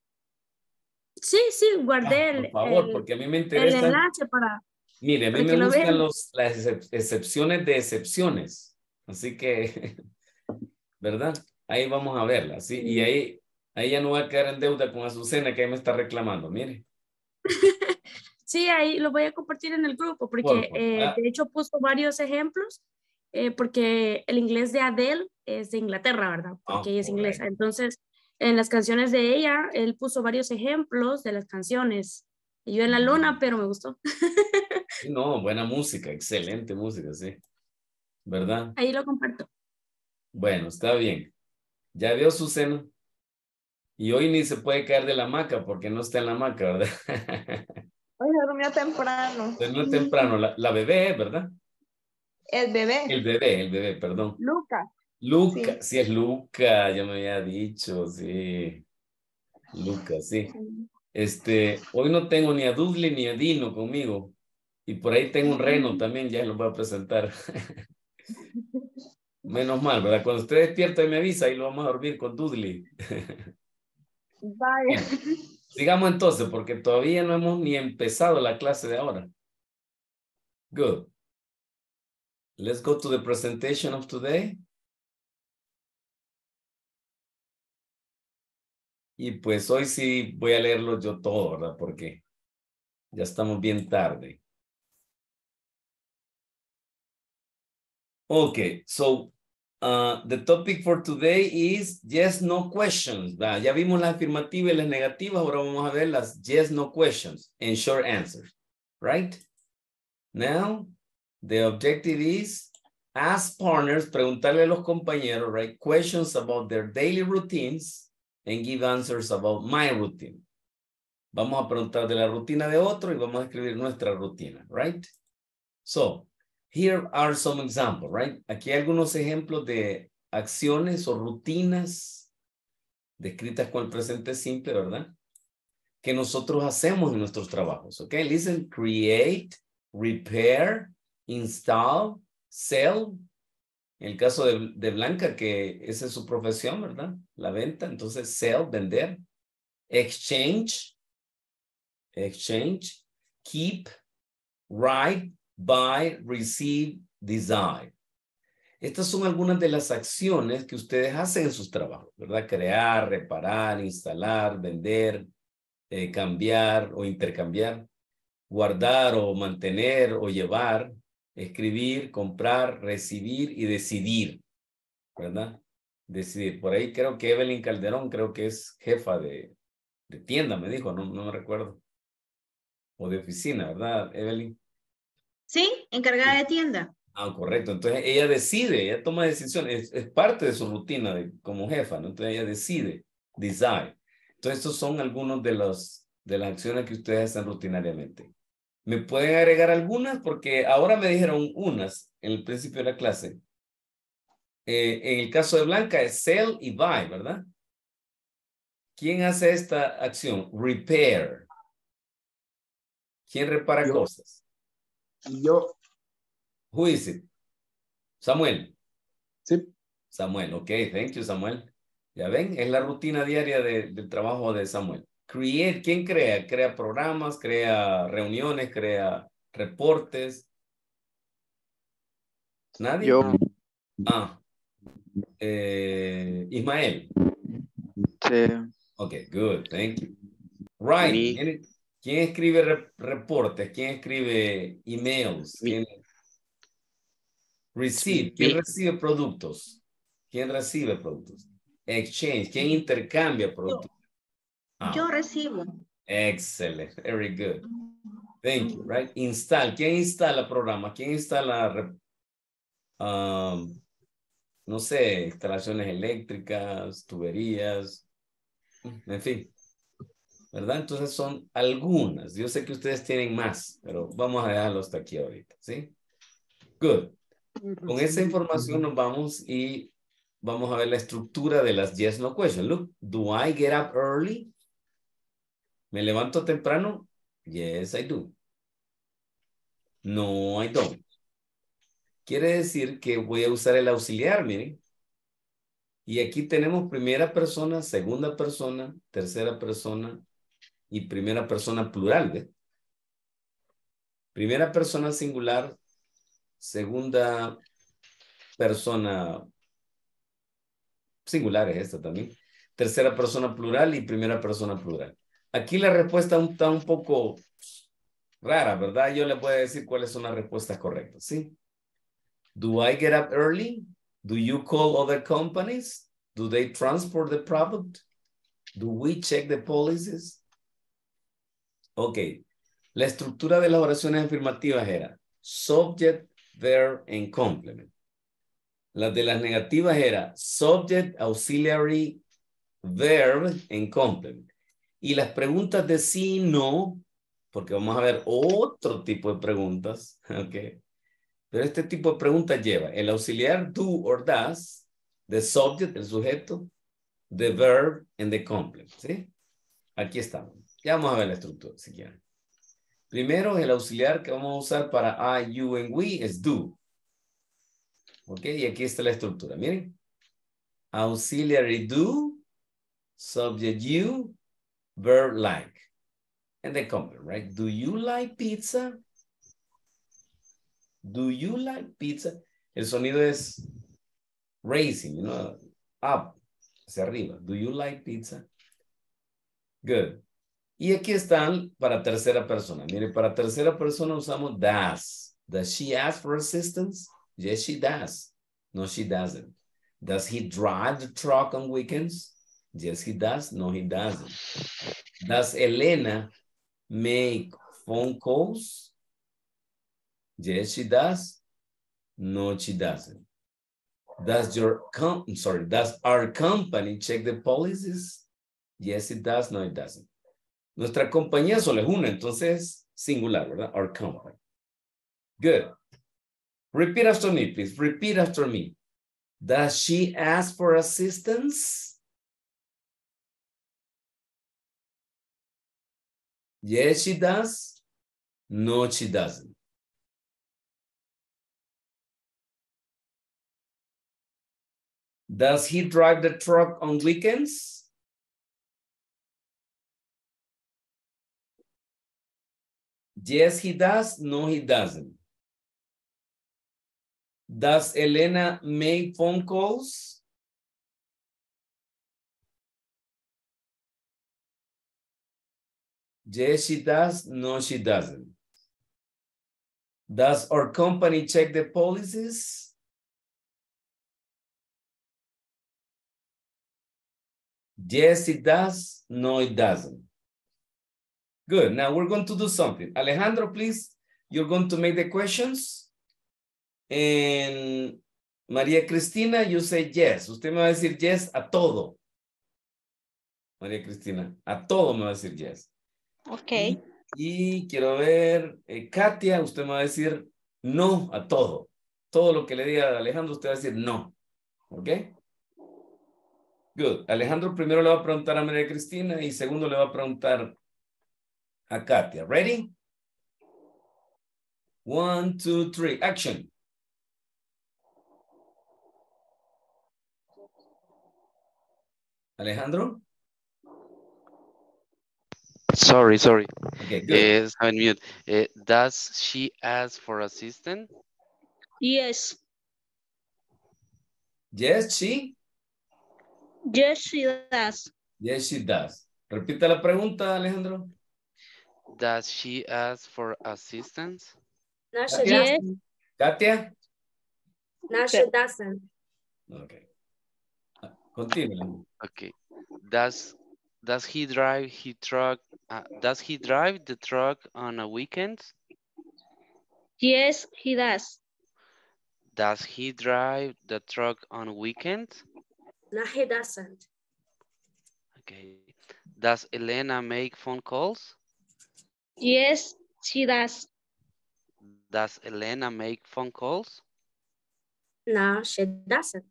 Sí, guardé por favor, porque a mí me interesa. el enlace para. Mire, a mí me gustan las excepciones de excepciones. Así que, ¿verdad? Ahí vamos a verla, ¿sí? Y ahí ya no voy a quedar en deuda con Azucena, que ahí me está reclamando, mire. Sí, ahí lo voy a compartir en el grupo, porque de hecho puso varios ejemplos, porque el inglés de Adele es de Inglaterra, ¿verdad? Porque ella es inglesa. Entonces, en las canciones de ella, él puso varios ejemplos de las canciones. Y yo en la luna, pero me gustó. No, buena música, excelente música, sí. ¿Verdad? Ahí lo comparto. Bueno, está bien. Ya vio Azucena. Y hoy ni se puede caer de la hamaca porque no está en la hamaca, ¿verdad? Hoy se durmió temprano. Durmió temprano. La bebé, ¿verdad? El bebé. El bebé, perdón. Luca, sí es Luca, ya me había dicho, sí. Luca, sí. Hoy no tengo ni a Dudley ni a Dino conmigo. Y por ahí tengo un reno también, ya lo voy a presentar. Menos mal, ¿verdad? Cuando usted despierta y me avisa, ahí lo vamos a dormir con Dudley. Vaya. Sigamos entonces, porque todavía no hemos ni empezado la clase de ahora. Good. Let's go to the presentation of today. Y pues hoy sí voy a leerlo yo todo, ¿verdad? Porque ya estamos bien tarde. Okay, so the topic for today is yes, no questions. Ya vimos las afirmativas y las negativas, ahora vamos a ver las yes, no questions and short answers, right? Now, the objective is ask partners, preguntarle a los compañeros, right, questions about their daily routines and give answers about my routine. Vamos a preguntar de la rutina de otro y vamos a escribir nuestra rutina, right? So, here are some examples, right? Aquí hay algunos ejemplos de acciones o rutinas descritas con el presente simple, ¿verdad? Que nosotros hacemos en nuestros trabajos, ¿ok? Listen, create, repair, install, sell. En el caso de Blanca, que esa es su profesión, ¿verdad? La venta, entonces sell, vender. Exchange, keep, write, buy, receive, design. Estas son algunas de las acciones que ustedes hacen en sus trabajos, ¿verdad? Crear, reparar, instalar, vender, cambiar o intercambiar, guardar o mantener o llevar, escribir, comprar, recibir y decidir, ¿verdad? Decidir. Por ahí creo que Evelyn Calderón, creo que es jefa de tienda, me dijo, no me recuerdo. O de oficina, ¿verdad, Evelyn? Sí, encargada de tienda. Ah, correcto. Entonces ella decide, ella toma decisiones, es parte de su rutina como jefa, ¿no? Entonces ella decide, decide. Entonces estos son algunos de las acciones que ustedes hacen rutinariamente. ¿Me pueden agregar algunas? Porque ahora me dijeron unas en el principio de la clase. En el caso de Blanca es sell y buy, ¿verdad? ¿Quién hace esta acción? Repair. ¿Quién repara cosas? Yo. Who is it? Samuel. Sí. Samuel, ok. Thank you, Samuel. Ya ven, es la rutina diaria del trabajo de Samuel. Create, ¿quién crea? Crea programas, crea reuniones, crea reportes. ¿Nadie? Yo. Ismael. Sí. Okay, good, thank you. Right. ¿Quién escribe reportes? ¿Quién escribe emails? ¿Quién receive? ¿Quién recibe productos? ¿Quién recibe productos? Exchange. ¿Quién intercambia productos? Yo recibo. Excellent. Very good. Thank you. Right. Install. ¿Quién instala programa? ¿Quién instala, no sé, instalaciones eléctricas, tuberías, en fin? ¿Verdad? Entonces son algunas. Yo sé que ustedes tienen más, pero vamos a dejarlo hasta aquí ahorita, ¿sí? Good. Con esa información nos vamos y vamos a ver la estructura de las yes, no questions. Look, do I get up early? ¿Me levanto temprano? Yes, I do. No, I don't. Quiere decir que voy a usar el auxiliar, miren. Y aquí tenemos primera persona, segunda persona, tercera persona y primera persona plural, ¿ves? Primera persona singular, segunda persona singular es esta también. Tercera persona plural y primera persona plural. Aquí la respuesta está un poco rara, ¿verdad? Yo le puedo decir cuáles son las respuestas correctas, ¿sí? Do I get up early? Do you call other companies? Do they transport the product? Do we check the policies? Ok. La estructura de las oraciones afirmativas era subject, verb, and complement. Las de las negativas era subject, auxiliary, verb, and complement. Y las preguntas de sí y no, porque vamos a ver otro tipo de preguntas, ok. Pero este tipo de preguntas lleva el auxiliar do or does, the subject, el sujeto, the verb, and the complement, ¿sí? Aquí estamos. Ya vamos a ver la estructura, si quieren. Primero, el auxiliar que vamos a usar para I, you, and we es do. Ok, y aquí está la estructura. Miren. Auxiliary do, subject you, verb like. And the complement, right? Do you like pizza? Do you like pizza? El sonido es raising, you know, up, hacia arriba. Do you like pizza? Good. Y aquí están para tercera persona. Mire, para tercera persona usamos does. Does she ask for assistance? Yes, she does. No, she doesn't. Does he drive the truck on weekends? Yes, he does. No, he doesn't. Does Elena make phone calls? Yes, she does. No, she doesn't. Does our company check the policies? Yes, it does. No, it doesn't. Nuestra compañía solo es una, entonces singular, ¿verdad? Our company. Good. Repeat after me, please. Repeat after me. Does she ask for assistance? Yes, she does. No, she doesn't. Does he drive the truck on weekends? Yes, he does. No, he doesn't. Does Elena make phone calls? Yes, she does. No, she doesn't. Does our company check the policies? Yes, it does. No, it doesn't. Good. Now we're going to do something. Alejandro, please, you're going to make the questions. And María Cristina, you say yes. Usted me va a decir yes a todo. María Cristina, a todo me va a decir yes. Ok. Y quiero ver, Katia, usted me va a decir no a todo. Todo lo que le diga a Alejandro, usted va a decir no. ¿Ok? Good. Alejandro primero le va a preguntar a María Cristina y segundo le va a preguntar a Katia. Ready? 1, 2, 3, action. Alejandro? Sorry. Okay, good. Estaba en mute. Does she ask for assistance? Yes. Yes, she? Yes, she does. Yes, she does. Repita la pregunta, Alejandro. Does she ask for assistance? No, she Katia? doesn't. Katia? No, she doesn't. Okay. Continue. Okay. Does he drive his truck? Does he drive the truck on a weekend? Yes, he does. Does he drive the truck on weekends? No, he doesn't. Okay. Does Elena make phone calls? Yes, she does. Does Elena make phone calls? No, she doesn't.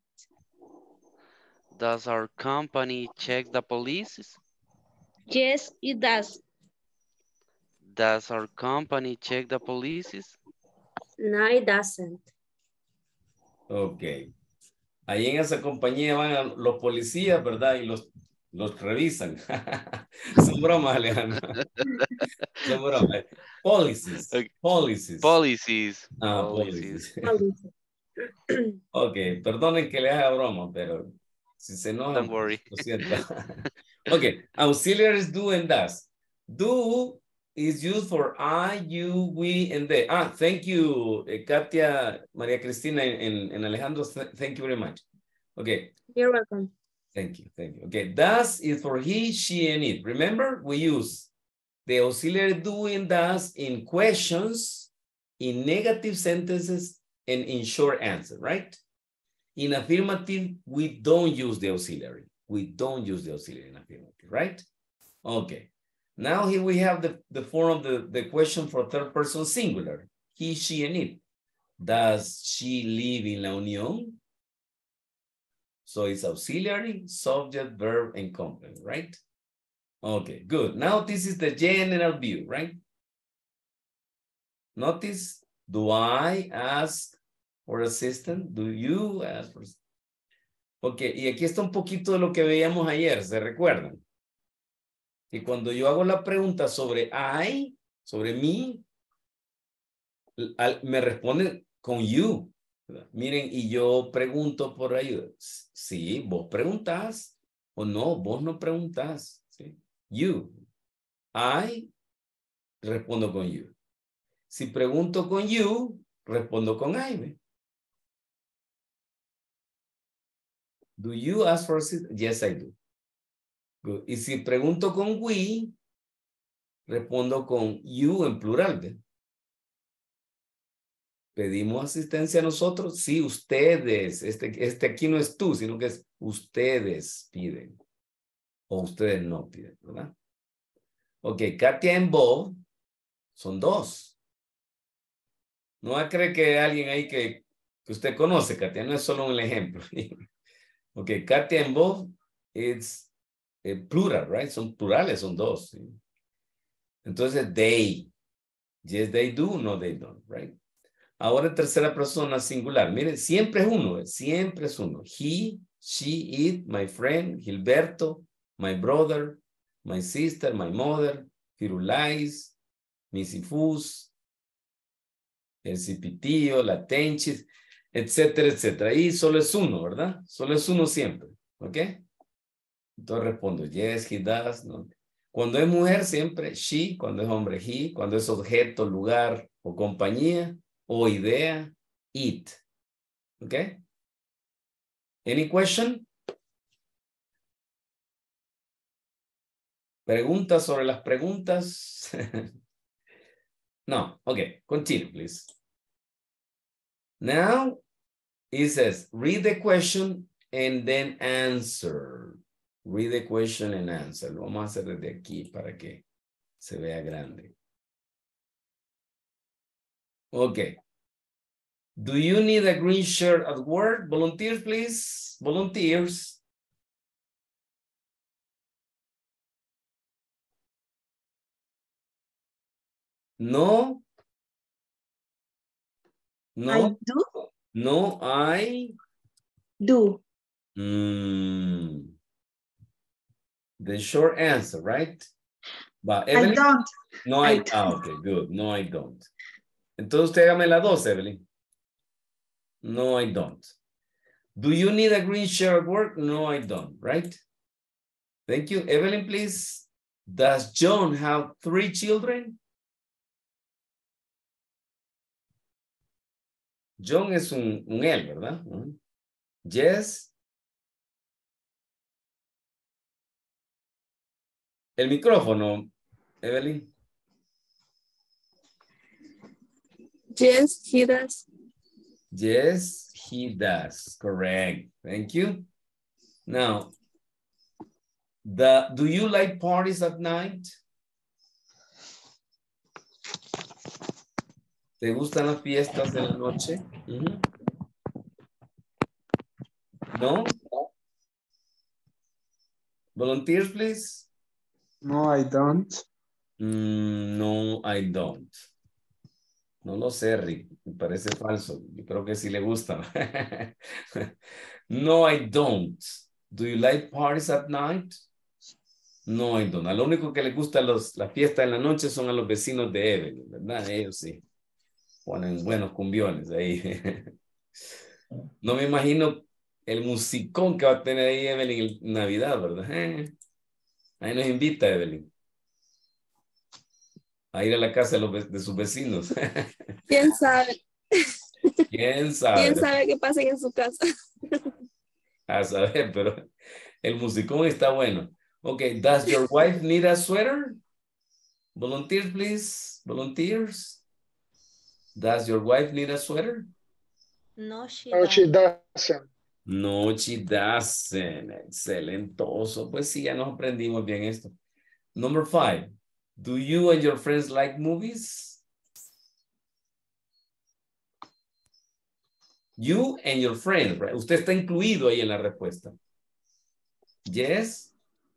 Does our company check the police? Yes, it does. Does our company check the police? No, it doesn't. Ok. Ahí en esa compañía van los policías, ¿verdad? Y los revisan. Son bromas, Alejandro. Son bromas. Policies. Okay. Policies. Policies. Ah, policies. Ok, perdonen que le haga broma, pero si se enojan, Don't worry. lo siento. Ok, auxiliaries do and does. Do is used for I, you, we, and they. Thank you, Katia, Maria Cristina, and Alejandro. Thank you very much. Okay. You're welcome. Thank you. Okay, does is for he, she, and it. Remember, we use the auxiliary do and does in questions, in negative sentences, and in short answer, right? In affirmative, we don't use the auxiliary. We don't use the auxiliary in affirmative, right? Okay. Now here we have the form of the question for third person singular. He, she, and it. Does she live in La Unión? So it's auxiliary, subject, verb, and complement, right? Okay, good. Now this is the general view, right? Notice, do I ask for assistance? Do you ask for assistance? Ok, y aquí está un poquito de lo que veíamos ayer, ¿se recuerdan? Que cuando yo hago la pregunta sobre I, sobre mí, me responden con you. ¿Verdad? Miren, y yo pregunto por ayuda. Sí, vos preguntás, o no, vos no preguntás. ¿Sí? You. I, respondo con you. Si pregunto con you, respondo con I. ¿ve? Do you ask for assistance? Yes, I do. Good. Y si pregunto con we, respondo con you en plural. ¿ve? ¿Pedimos asistencia a nosotros? Sí, ustedes. Este aquí no es tú, sino que es ustedes piden. O ustedes no piden, ¿verdad? Ok, Katia and Bob son dos. No va a creer que alguien ahí que usted conoce, Katia, no es solo un ejemplo. Ok, Katia and Bob, it's plural, right? Son plurales, son dos. ¿sí? Entonces, they. Yes, they do. No, they don't, right? Ahora tercera persona singular. Miren, siempre es uno. Siempre es uno. He, she, it, my friend, Gilberto, my brother, my sister, my mother, Firulais, Misifus, el Cipitío, la Tenchis, etcétera, etcétera. Y solo es uno, ¿verdad? Solo es uno siempre. ¿Ok? Entonces respondo, yes, he does. No. Cuando es mujer, siempre she. Cuando es hombre, he. Cuando es objeto, lugar o compañía o idea, it. ¿Ok? Any question? ¿Preguntas sobre las preguntas? No. Okay, continue, please. Now, it says, read the question and then answer. Read the question and answer. Lo vamos a hacer desde aquí para que se vea grande. Okay. Do you need a green shirt at work? Volunteers, please. Volunteers. No. No. I do. No, I Do. The short answer, right? Va, I Evelyn? don't. No, I okay, good. No, I don't. Entonces usted hágame la 2, Evelyn. No, I don't. Do you need a green shirt at work? No, I don't, right? Thank you. Evelyn, please. Does John have 3 children? John es un él, ¿verdad? Yes. El micrófono, Evelyn. Yes, he does. Yes, he does. Correct. Thank you. Now, do you like parties at night? ¿Te gustan las fiestas de la noche? No? Volunteers, please. No, I don't. No, I don't. No lo sé, Rick. Me parece falso. Yo creo que sí le gusta. No, I don't. Do you like parties at night? No, I don't. A lo único que le gusta las fiestas en la noche son a los vecinos de Evelyn, ¿verdad? Ellos sí. Ponen buenos cumbiones ahí. No me imagino el musicón que va a tener ahí Evelyn en Navidad, ¿verdad? Ahí nos invita Evelyn a ir a la casa de sus vecinos. ¿Quién sabe? ¿Quién sabe? ¿Quién sabe qué pasa en su casa? A saber, pero el musicón está bueno. Okay, does your wife need a sweater? Volunteers, please. Volunteers. Does your wife need a sweater? No, she doesn't. No, she doesn't. Excelentoso. Pues sí, ya nos aprendimos bien esto. Number 5. Do you and your friends like movies? You and your friends, right? Usted está incluido ahí en la respuesta. Yes?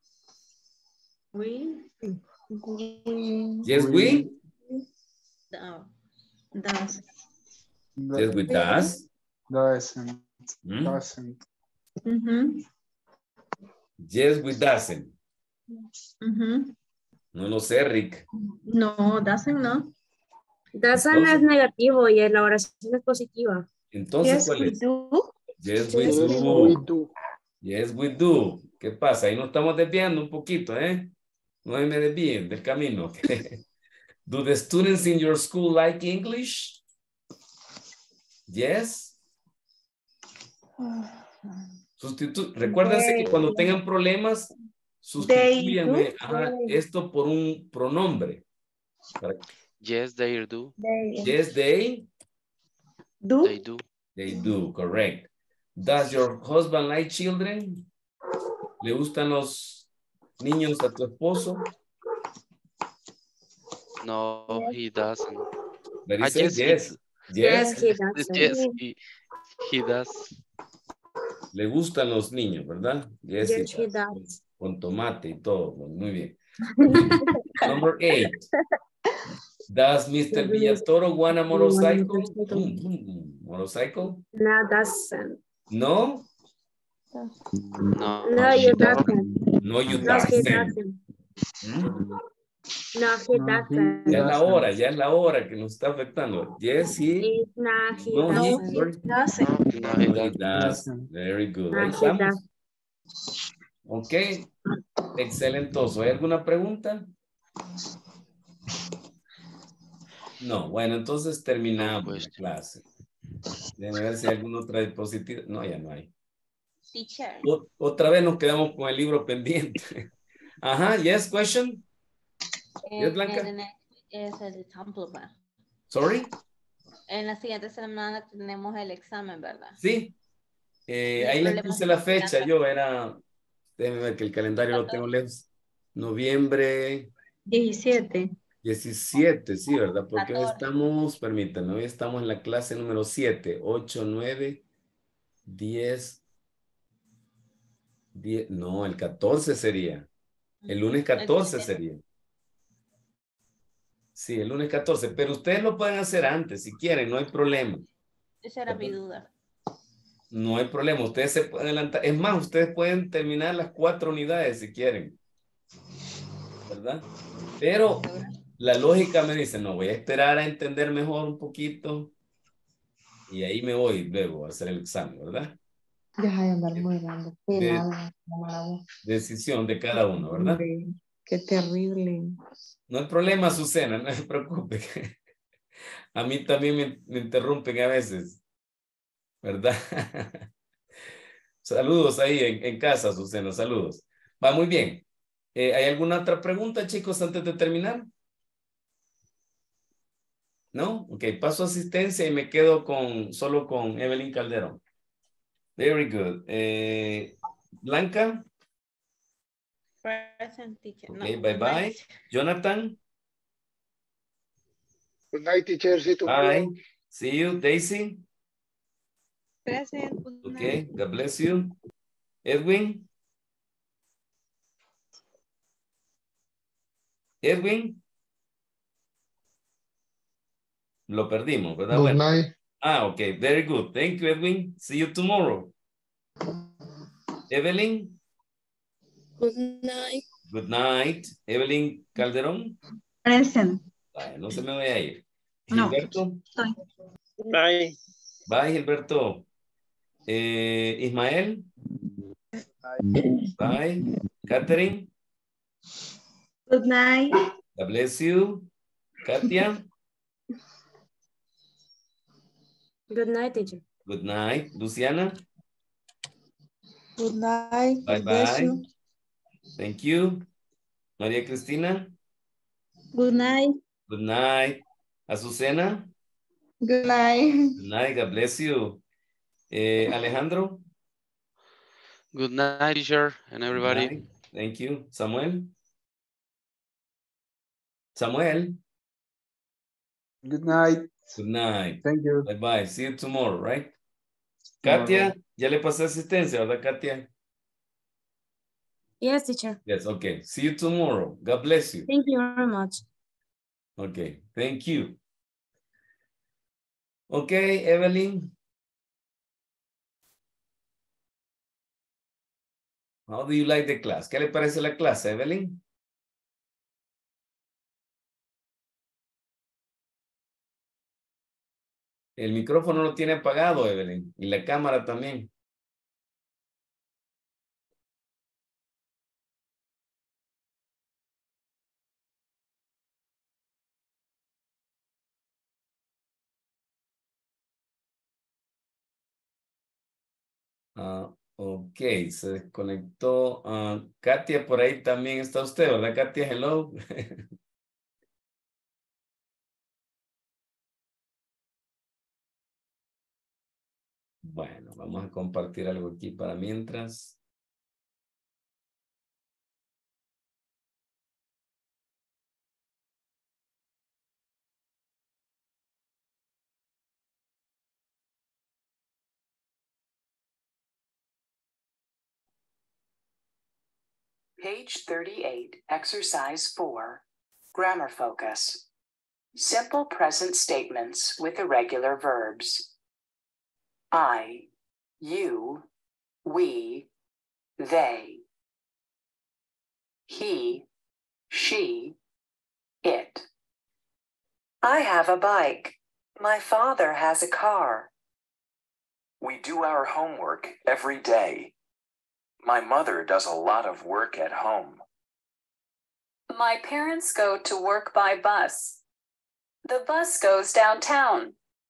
We. Yes, we? No. Does. Yes, we does. Doesn't. Doesn't. Yes, we doesn't. No lo sé, Rick. No, doesn't no. Doesn't es negativo y la oración es positiva. Entonces, Yes, ¿cuál we es? do. Yes, we do. Yes, we do. ¿Qué pasa? Ahí nos estamos desviando un poquito, ¿eh? No me desvíen del camino. Do the students in your school like English? Yes. Recuérdense que cuando tengan problemas, sustituyan esto por un pronombre. Yes, they do. Yes, they do. They do. They do, correct. Does your husband like children? ¿Le gustan los niños a tu esposo? No, he doesn't. But he says yes. Yes, he does. Yes, he does. Le gustan los niños, ¿verdad? Yes, he does. Con tomate y todo. Muy bien. Number 8. Does Mr. Villatoro want a motorcycle? Motorcycle? No, doesn't. No? No, you doesn't. No, you No, he doesn't. doesn't. No, he doesn't. Ya es la hora que nos está afectando. Yes, he. No, No, he doesn't. No, he doesn't. Very good. No, Ahí he estamos. doesn't. Ok. Excelentoso. ¿Hay alguna pregunta? No. Bueno, entonces terminamos la clase. Déjenme ver si hay alguna otra diapositiva. No, ya no hay. Teacher. Otra vez nos quedamos con el libro pendiente. Ajá, yes, question. Yes, Blanca. Es el diploma. Sorry. En la siguiente semana tenemos el examen, ¿verdad? Sí. Ahí les puse la fecha. Yo era, déjenme ver que el calendario lo tengo lejos. Noviembre 17. 17, sí, ¿verdad? Porque 14. hoy estamos, permítanme, hoy estamos en la clase número 7, 8, 9, 10, no, el 14 sería. El lunes 14 sería. Sí, el lunes 14, pero ustedes lo pueden hacer antes, si quieren, no hay problema. Esa era mi duda. No hay problema, ustedes se pueden adelantar. Es más, ustedes pueden terminar las 4 unidades si quieren. ¿verdad? Pero la lógica me dice, no, voy a esperar a entender mejor un poquito y ahí me voy luego a hacer el examen, ¿verdad? Deja de andar murmurando. Decisión de cada uno, ¿verdad? Qué terrible. No hay problema, Azucena, no se preocupe. A mí también me interrumpen a veces, ¿verdad? Saludos ahí en casa, Azucena, saludos. Va muy bien. ¿Hay alguna otra pregunta, chicos, antes de terminar? ¿No? Ok, paso asistencia y me quedo solo con Evelyn Calderón. Very good. Blanca? Present, teacher. Ok, No, bye bye. night. Jonathan? Good night, teacher. See you tomorrow. Bye. See you. Daisy? Present. Okay, God bless you. Edwin? Edwin? Lo perdimos, ¿verdad? Good night. Ok, very good. Thank you, Edwin. See you tomorrow. Evelyn? Good night. Good night. Evelyn Calderón? Present. Vaya, no se me vaya a ir. No, Gilberto? estoy. Bye. Bye, Gilberto. Ismael? Bye. Catherine? Good night. God bless you. Katia? Good night, teacher. Good night. Luciana? Good night. Bye God bless bye. you. Thank you. María Cristina? Good night. Good night. Azucena? Good night. Good night. God bless you. Alejandro? Good night, teacher, and everybody. Good night. Thank you. Samuel? Samuel? Good night. Good night. Thank you. Bye-bye. See you tomorrow, right? Tomorrow. Katia, ya le pasé asistencia, ¿verdad, Katia? Yes, teacher. Yes, okay. See you tomorrow. God bless you. Thank you very much. Okay, thank you. Okay, Evelyn. How do you like the class? ¿Qué le parece la clase, Evelyn? El micrófono lo tiene apagado, Evelyn, y la cámara también. Ok, se desconectó. Katia, por ahí también está usted, ¿verdad, Katia? Hello. Bueno, vamos a compartir algo aquí para mientras. Page 38, Exercise 4, Grammar Focus. Simple present statements with irregular verbs. I, you, we, they. He, she, it. I have a bike. My father has a car. We do our homework every day. My mother does a lot of work at home. My parents go to work by bus. The bus goes downtown.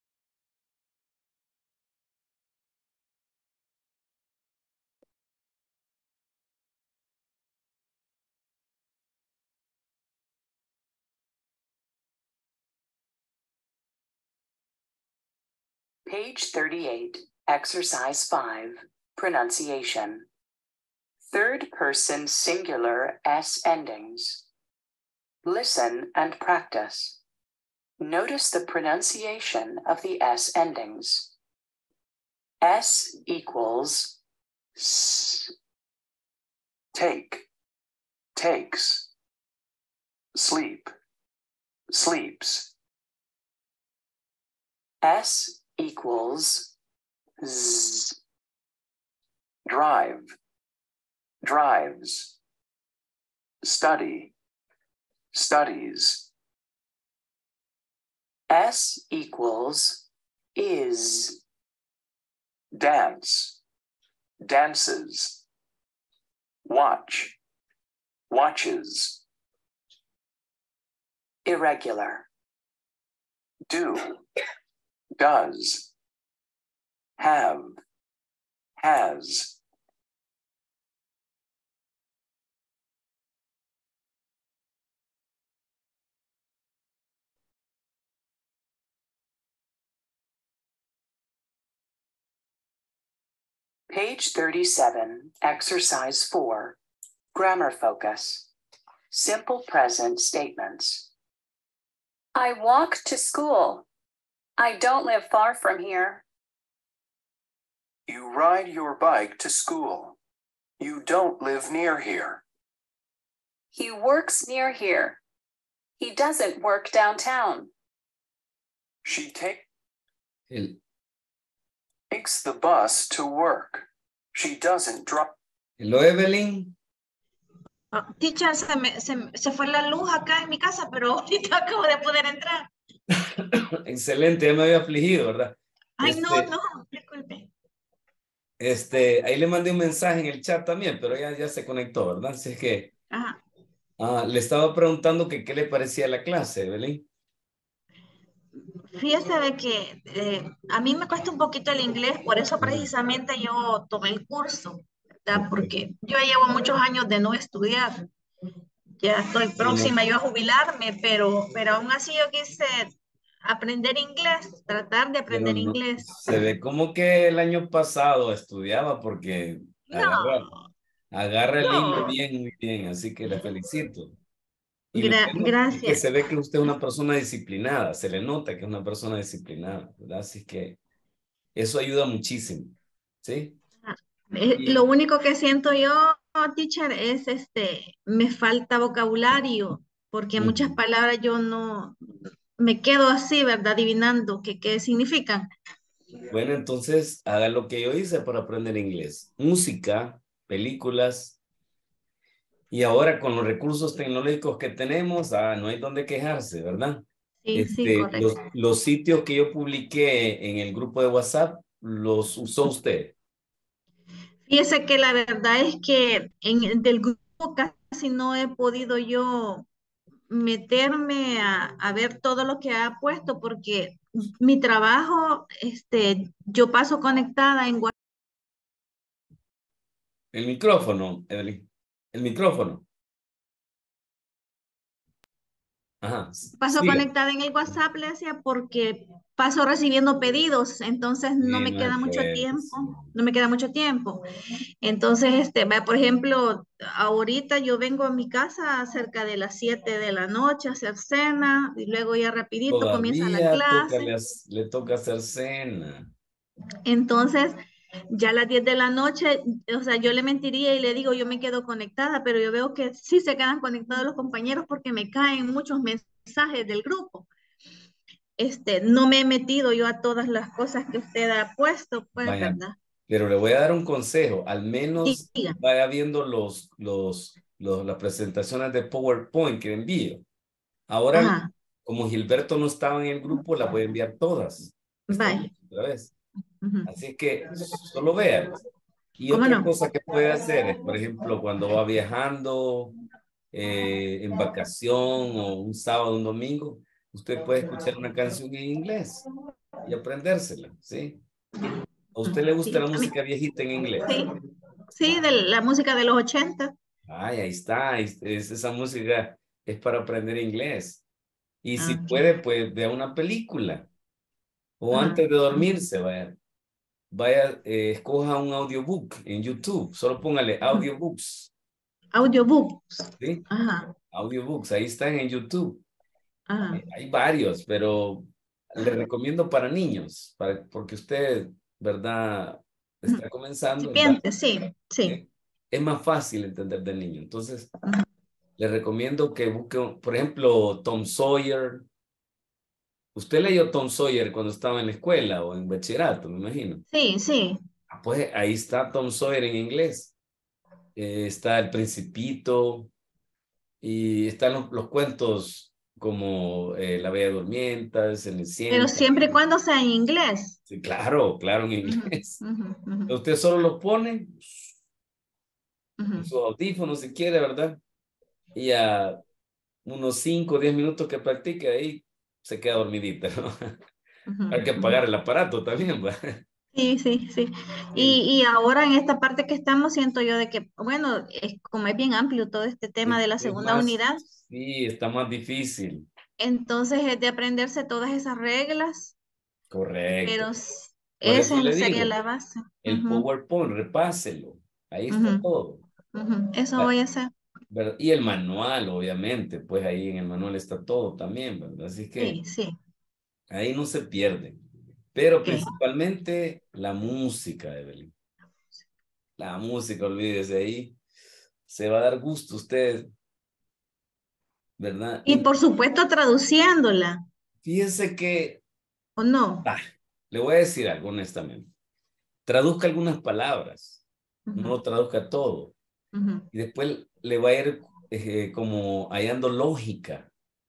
Page 38, Exercise 5, Pronunciation. Third person singular S endings. Listen and practice. Notice the pronunciation of the S endings. S equals S. Take, takes. Sleep, sleeps. S equals Z. Drive, drives. Study, studies. S equals is. Dance, dances. Watch, watches. Irregular. Do, does. Have, has. Page 37, exercise 4, grammar focus. Simple present statements. I walk to school. I don't live far from here. You ride your bike to school. You don't live near here. He works near here. He doesn't work downtown. She takes the bus to work. She doesn't drop. Hello, Evelyn. Teacher, se fue la luz acá en mi casa, pero ahorita acabo de poder entrar. Excelente, ya me había afligido, ¿verdad? Ay, no, disculpe. Ahí le mandé un mensaje en el chat también, pero ya se conectó, ¿verdad? Así es que le estaba preguntando que qué le parecía la clase, Evelyn. Fíjese de que a mí me cuesta un poquito el inglés, por eso precisamente yo tomé el curso, ¿verdad? Porque yo llevo muchos años de no estudiar. Ya estoy próxima yo a jubilarme, pero aún así yo quise aprender inglés, tratar de aprender inglés. Se ve como que el año pasado estudiaba porque agarra el hilo bien, muy bien, así que le felicito. Y gracias. que se ve que usted es una persona disciplinada, se le nota que es una persona disciplinada, ¿verdad? Así que eso ayuda muchísimo, ¿sí? Lo único que siento yo, teacher, es me falta vocabulario, porque muchas palabras yo no, me quedo así, ¿verdad? Adivinando qué significan. Bueno, entonces haga lo que yo hice para aprender inglés. Música, películas. Y ahora con los recursos tecnológicos que tenemos, no hay donde quejarse, ¿verdad? Sí, correcto. Los sitios que yo publiqué en el grupo de WhatsApp, ¿los usó usted? Fíjese que la verdad es que del grupo casi no he podido yo meterme a ver todo lo que ha puesto porque mi trabajo, yo paso conectada en WhatsApp. El micrófono, Evelyn. El micrófono. Ajá. Paso conectada en el WhatsApp, le decía, porque paso recibiendo pedidos, entonces no me queda mucho tiempo, no me queda mucho tiempo. Entonces, por ejemplo, ahorita yo vengo a mi casa cerca de las 7 de la noche a hacer cena y luego ya rapidito comienza la clase. Le toca hacer cena. Entonces, ya a las 10 de la noche, o sea, yo le mentiría y le digo, yo me quedo conectada, pero yo veo que sí se quedan conectados los compañeros porque me caen muchos mensajes del grupo. No me he metido yo a todas las cosas que usted ha puesto, pues, Vaya, ¿verdad? Pero le voy a dar un consejo, al menos vaya viendo las presentaciones de PowerPoint que envío. Ahora, como Gilberto no estaba en el grupo, las voy a enviar todas. Vaya. Otra vez. Así que solo vean. Y otra cosa que puede hacer es, por ejemplo, cuando va viajando en vacación o un sábado, un domingo, usted puede escuchar una canción en inglés y aprendérsela, ¿sí? ¿A usted le gusta la música viejita en inglés? Sí, de la música de los 80. Ay, ahí está. Esa música es para aprender inglés. Y si puede, pues vea una película. O antes de dormirse, vaya, escoja un audiobook en YouTube. Solo póngale audiobooks. Audiobooks. ¿Sí? Audiobooks, ahí están en YouTube. Hay varios, pero le recomiendo para niños, porque usted, ¿verdad? Está comenzando. Sí. Es más fácil entender de niño. Entonces, le recomiendo que busque, por ejemplo, Tom Sawyer. ¿Usted leyó Tom Sawyer cuando estaba en la escuela o en bachillerato, me imagino? Sí. Pues ahí está Tom Sawyer en inglés. Está El Principito. Y están los cuentos como La Bella Durmiente, Cenicienta. Pero siempre y cuando sea en inglés. Sí, claro, claro, en inglés. Usted solo los pone en sus audífonos si quiere, ¿verdad? Y a unos 5 o 10 minutos que practique ahí se queda dormidita, ¿no? Hay que apagar el aparato también, ¿verdad? Sí, sí, sí. Y ahora en esta parte que estamos, siento yo de que, bueno, como es bien amplio todo este tema de la segunda unidad, Sí, está más difícil. entonces es de aprenderse todas esas reglas, Correcto. pero Por eso esa le sería digo, la base. el PowerPoint, repáselo. Ahí está todo. Eso voy a hacer. ¿Verdad? Y el manual, obviamente, pues ahí en el manual está todo también, ¿verdad? Así que Sí. ahí no se pierde. Pero principalmente la música, Evelyn. La música, olvídese ahí. Se va a dar gusto a usted, ¿verdad? Y por supuesto traduciéndola. Fíjese que... ¿O no? Le voy a decir algo honestamente. Traduzca algunas palabras. No lo traduzca todo. Y después le va a ir como hallando lógica.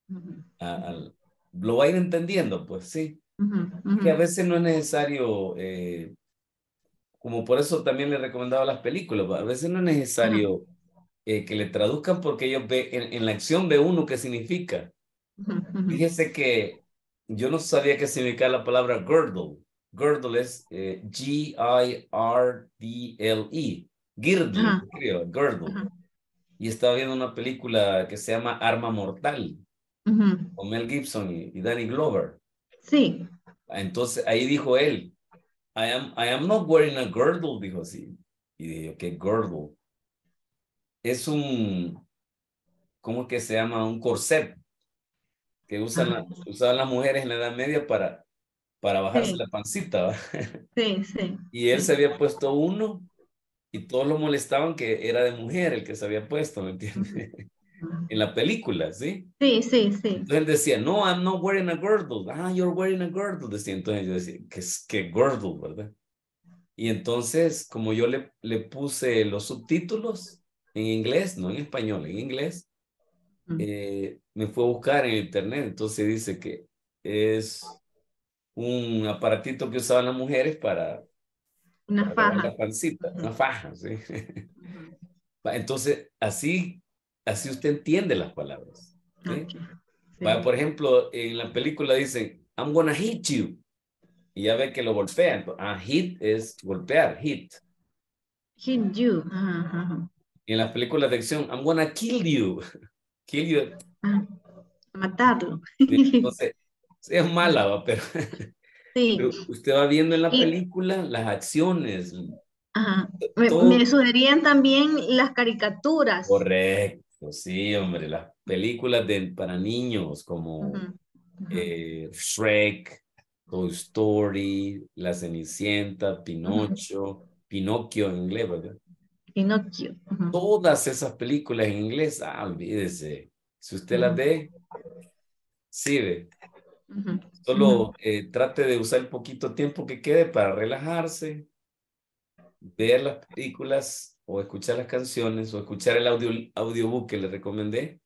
Lo va a ir entendiendo, pues sí. Que a veces no es necesario, como por eso también le recomendaba las películas, a veces no es necesario que le traduzcan porque ellos en la acción ve uno qué significa. Fíjese que yo no sabía qué significaba la palabra girdle. Girdle es G-I-R-D-L-E. Girdle, creo, girdle. Y estaba viendo una película que se llama Arma Mortal, con Mel Gibson y Danny Glover. Sí. Entonces ahí dijo él, I am not wearing a girdle, dijo así. Y dije, ¿qué girdle? Es ¿cómo que se llama? Un corset que usaban las mujeres en la Edad Media para bajarse la pancita, ¿va? Sí, sí. Y él se había puesto uno y todos lo molestaban que era de mujer el que se había puesto, ¿me entiendes? En la película, ¿sí? Sí, sí, sí. Entonces él decía, no, I'm not wearing a girdle. Ah, you're wearing a girdle. Decía, entonces yo decía, ¿qué girdle, verdad? Y entonces, como yo le puse los subtítulos en inglés, no en español, en inglés, me fue a buscar en internet. Entonces dice que es un aparatito que usaban las mujeres para bajar la pancita, una faja, ¿sí? Entonces, así usted entiende las palabras. ¿Sí? Vaya, por ejemplo, en la película dicen, I'm gonna hit you. Y ya ve que lo golpean. Hit es golpear, hit. Hit you. Y en las películas de acción, I'm gonna kill you. Kill you. Matarlo. Entonces, sí, es mala, ¿va? Pero, sí. Pero usted va viendo en la película las acciones. Me sugerían también las caricaturas. Correcto, sí, hombre. Las películas para niños como Shrek, Toy Story, La Cenicienta, Pinocchio en inglés, ¿verdad? Pinocchio. Todas esas películas en inglés, olvídese. Si usted las ve, sí ve. Solo trate de usar el poquito tiempo que quede para relajarse, ver las películas o escuchar las canciones o escuchar el audiobook que le recomendé.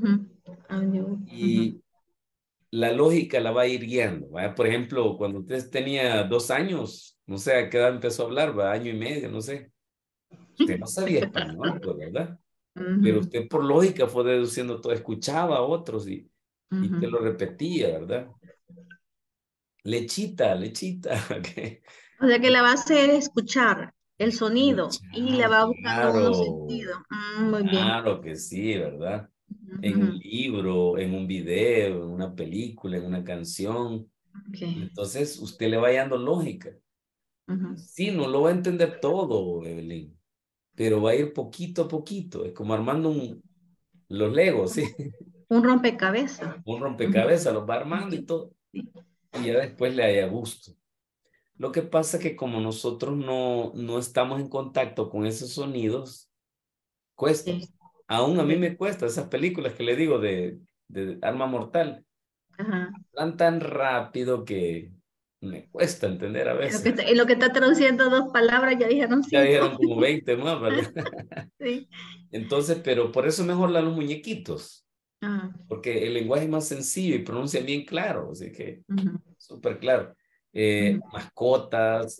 Y la lógica la va a ir guiando. ¿Vaya? Por ejemplo, cuando usted tenía 2 años, no sé a qué edad empezó a hablar, ¿va? Año y medio, no sé. Usted no sabía español, pues, ¿verdad? Pero usted por lógica fue deduciendo todo, escuchaba a otros y te lo repetía, ¿verdad? Lechita. Okay. O sea que la base es escuchar el sonido y le va buscando unos sentidos. Muy bien. Claro que sí, ¿verdad? En un libro, en un video, en una película, en una canción. Entonces usted le va dando lógica. Sí, no lo va a entender todo, Evelyn, pero va a ir poquito a poquito. Es como armando los Legos, ¿sí? Un rompecabezas. Un rompecabezas, los va armando y todo. Y ya después le haya gusto. Lo que pasa es que como nosotros no estamos en contacto con esos sonidos, cuesta. Aún a mí me cuesta esas películas que le digo de Arma Mortal. Van tan rápido que me cuesta entender a veces. En lo que está traduciendo 2 palabras ya dijeron 5. Ya dijeron como 20 más, ¿verdad? Sí. Entonces, pero por eso mejor los muñequitos. Ajá. Porque el lenguaje es más sencillo y pronuncian bien claro, así que súper claro. Mascotas,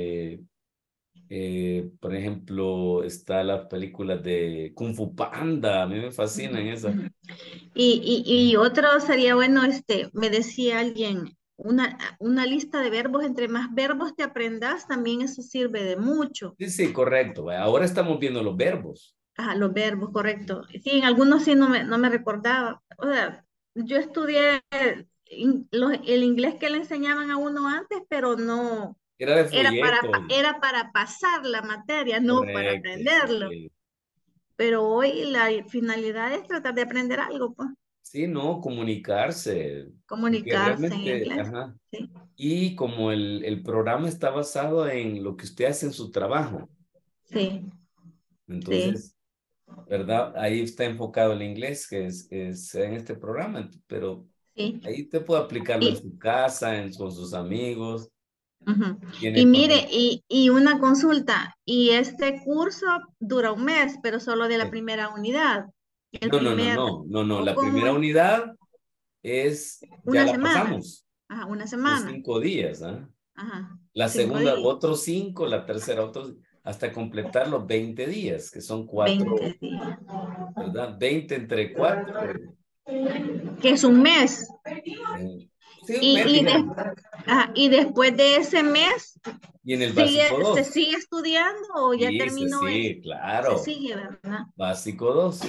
por ejemplo, está las películas de Kung Fu Panda, a mí me fascinan esas. Y otro sería bueno, me decía alguien, una lista de verbos, entre más verbos te aprendas, también eso sirve de mucho. Sí, sí, correcto. Ahora estamos viendo los verbos. Ajá, los verbos, correcto. Sí, en algunos sí no me recordaba. O sea, yo estudié el inglés que le enseñaban a uno antes, pero no. Era de folleto. Era para pasar la materia, no para aprenderlo. Sí. Pero hoy la finalidad es tratar de aprender algo, pues. Sí, no, comunicarse. Comunicarse en inglés. Ajá. Sí. Y como el programa está basado en lo que usted hace en su trabajo. Sí. Entonces, ¿verdad? Ahí está enfocado el inglés, que es en este programa, pero ahí te puede aplicarlo en su casa, con sus amigos. Y mire, y una consulta, y este curso dura 1 mes, pero solo de la primera unidad. No, la primera unidad es, ya la pasamos. Ajá, una semana. Son 5 días, ¿ah? Ajá. La segunda, otros 5, la tercera, otros, hasta completar los 20 días, que son 4, 20 días. ¿verdad? 20 entre 4. Que es 1 mes. Sí, y después de ese mes, y en el básico 2. ¿se sigue estudiando o ya terminó? Sí, claro. Se sigue, ¿verdad? Básico 2.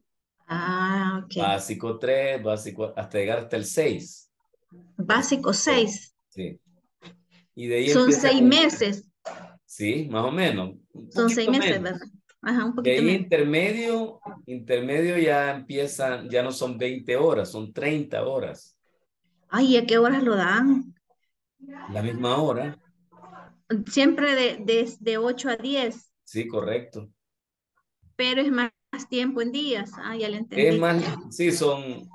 Ah, ok. Básico 3, básico, hasta llegar hasta el 6. Básico 6. Sí. Y de ahí son 6 meses. Sí, más o menos. Son 6 meses, ¿verdad? Ajá, un poquito de ahí menos. intermedio ya empiezan, ya no son 20 horas, son 30 horas. Ay, ¿a qué horas lo dan? La misma hora. Siempre de 8 a 10. Sí, correcto. Pero es más tiempo en días. Ah, ya lo entendí. Es más, sí, son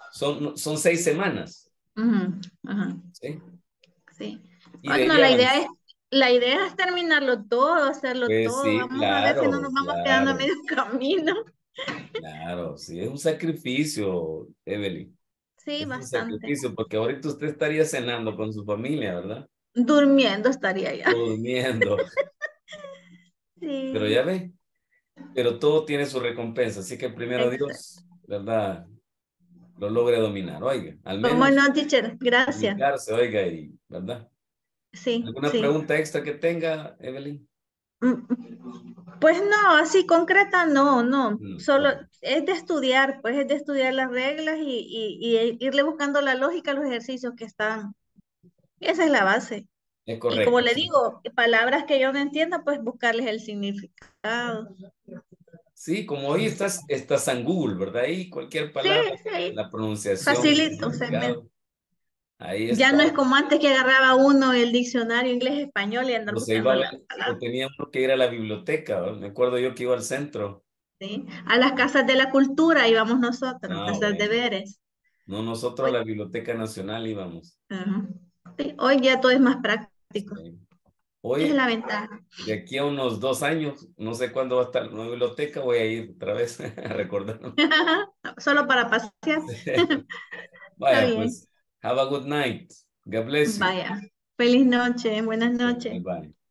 6 semanas. Ajá. Sí. Sí. Y bueno, la idea es terminarlo todo, hacerlo todo. Sí, vamos a ver si no nos vamos quedando a medio camino. Claro, sí, es un sacrificio, Evelyn. Sí, es bastante. Un sacrificio, porque ahorita usted estaría cenando con su familia, ¿verdad? Durmiendo estaría ya. Durmiendo. Sí. Pero ya ve, pero todo tiene su recompensa, así que primero Dios, ¿verdad? Lo logre dominar, oiga, al menos. Bueno, teacher, gracias. Oiga, y, ¿verdad? Sí. ¿Alguna pregunta extra que tenga, Evelyn? Pues no, así concreta no. Solo es de estudiar, pues es de estudiar las reglas y irle buscando la lógica a los ejercicios que están. Esa es la base. Es correcto. Y como le digo, palabras que yo no entienda, pues buscarles el significado. Sí, como hoy estás en Google, ¿verdad? Ahí cualquier palabra, la pronunciación. Facilito. Ahí está. Ya no es como antes que agarraba uno el diccionario inglés-español y andar buscando la palabra. O teníamos que ir a la biblioteca, ¿verdad? Me acuerdo yo que iba al centro. Sí, a las casas de la cultura íbamos nosotros, a hacer deberes. No, nosotros a la Biblioteca Nacional íbamos. Sí, hoy ya todo es más práctico. Sí. Hoy, es la ventaja. De aquí a unos 2 años, no sé cuándo va a estar la biblioteca, voy a ir otra vez a recordarme. Solo para pasear. Vaya, pues, have a good night. God bless you. Vaya, feliz noche, buenas noches. Bye.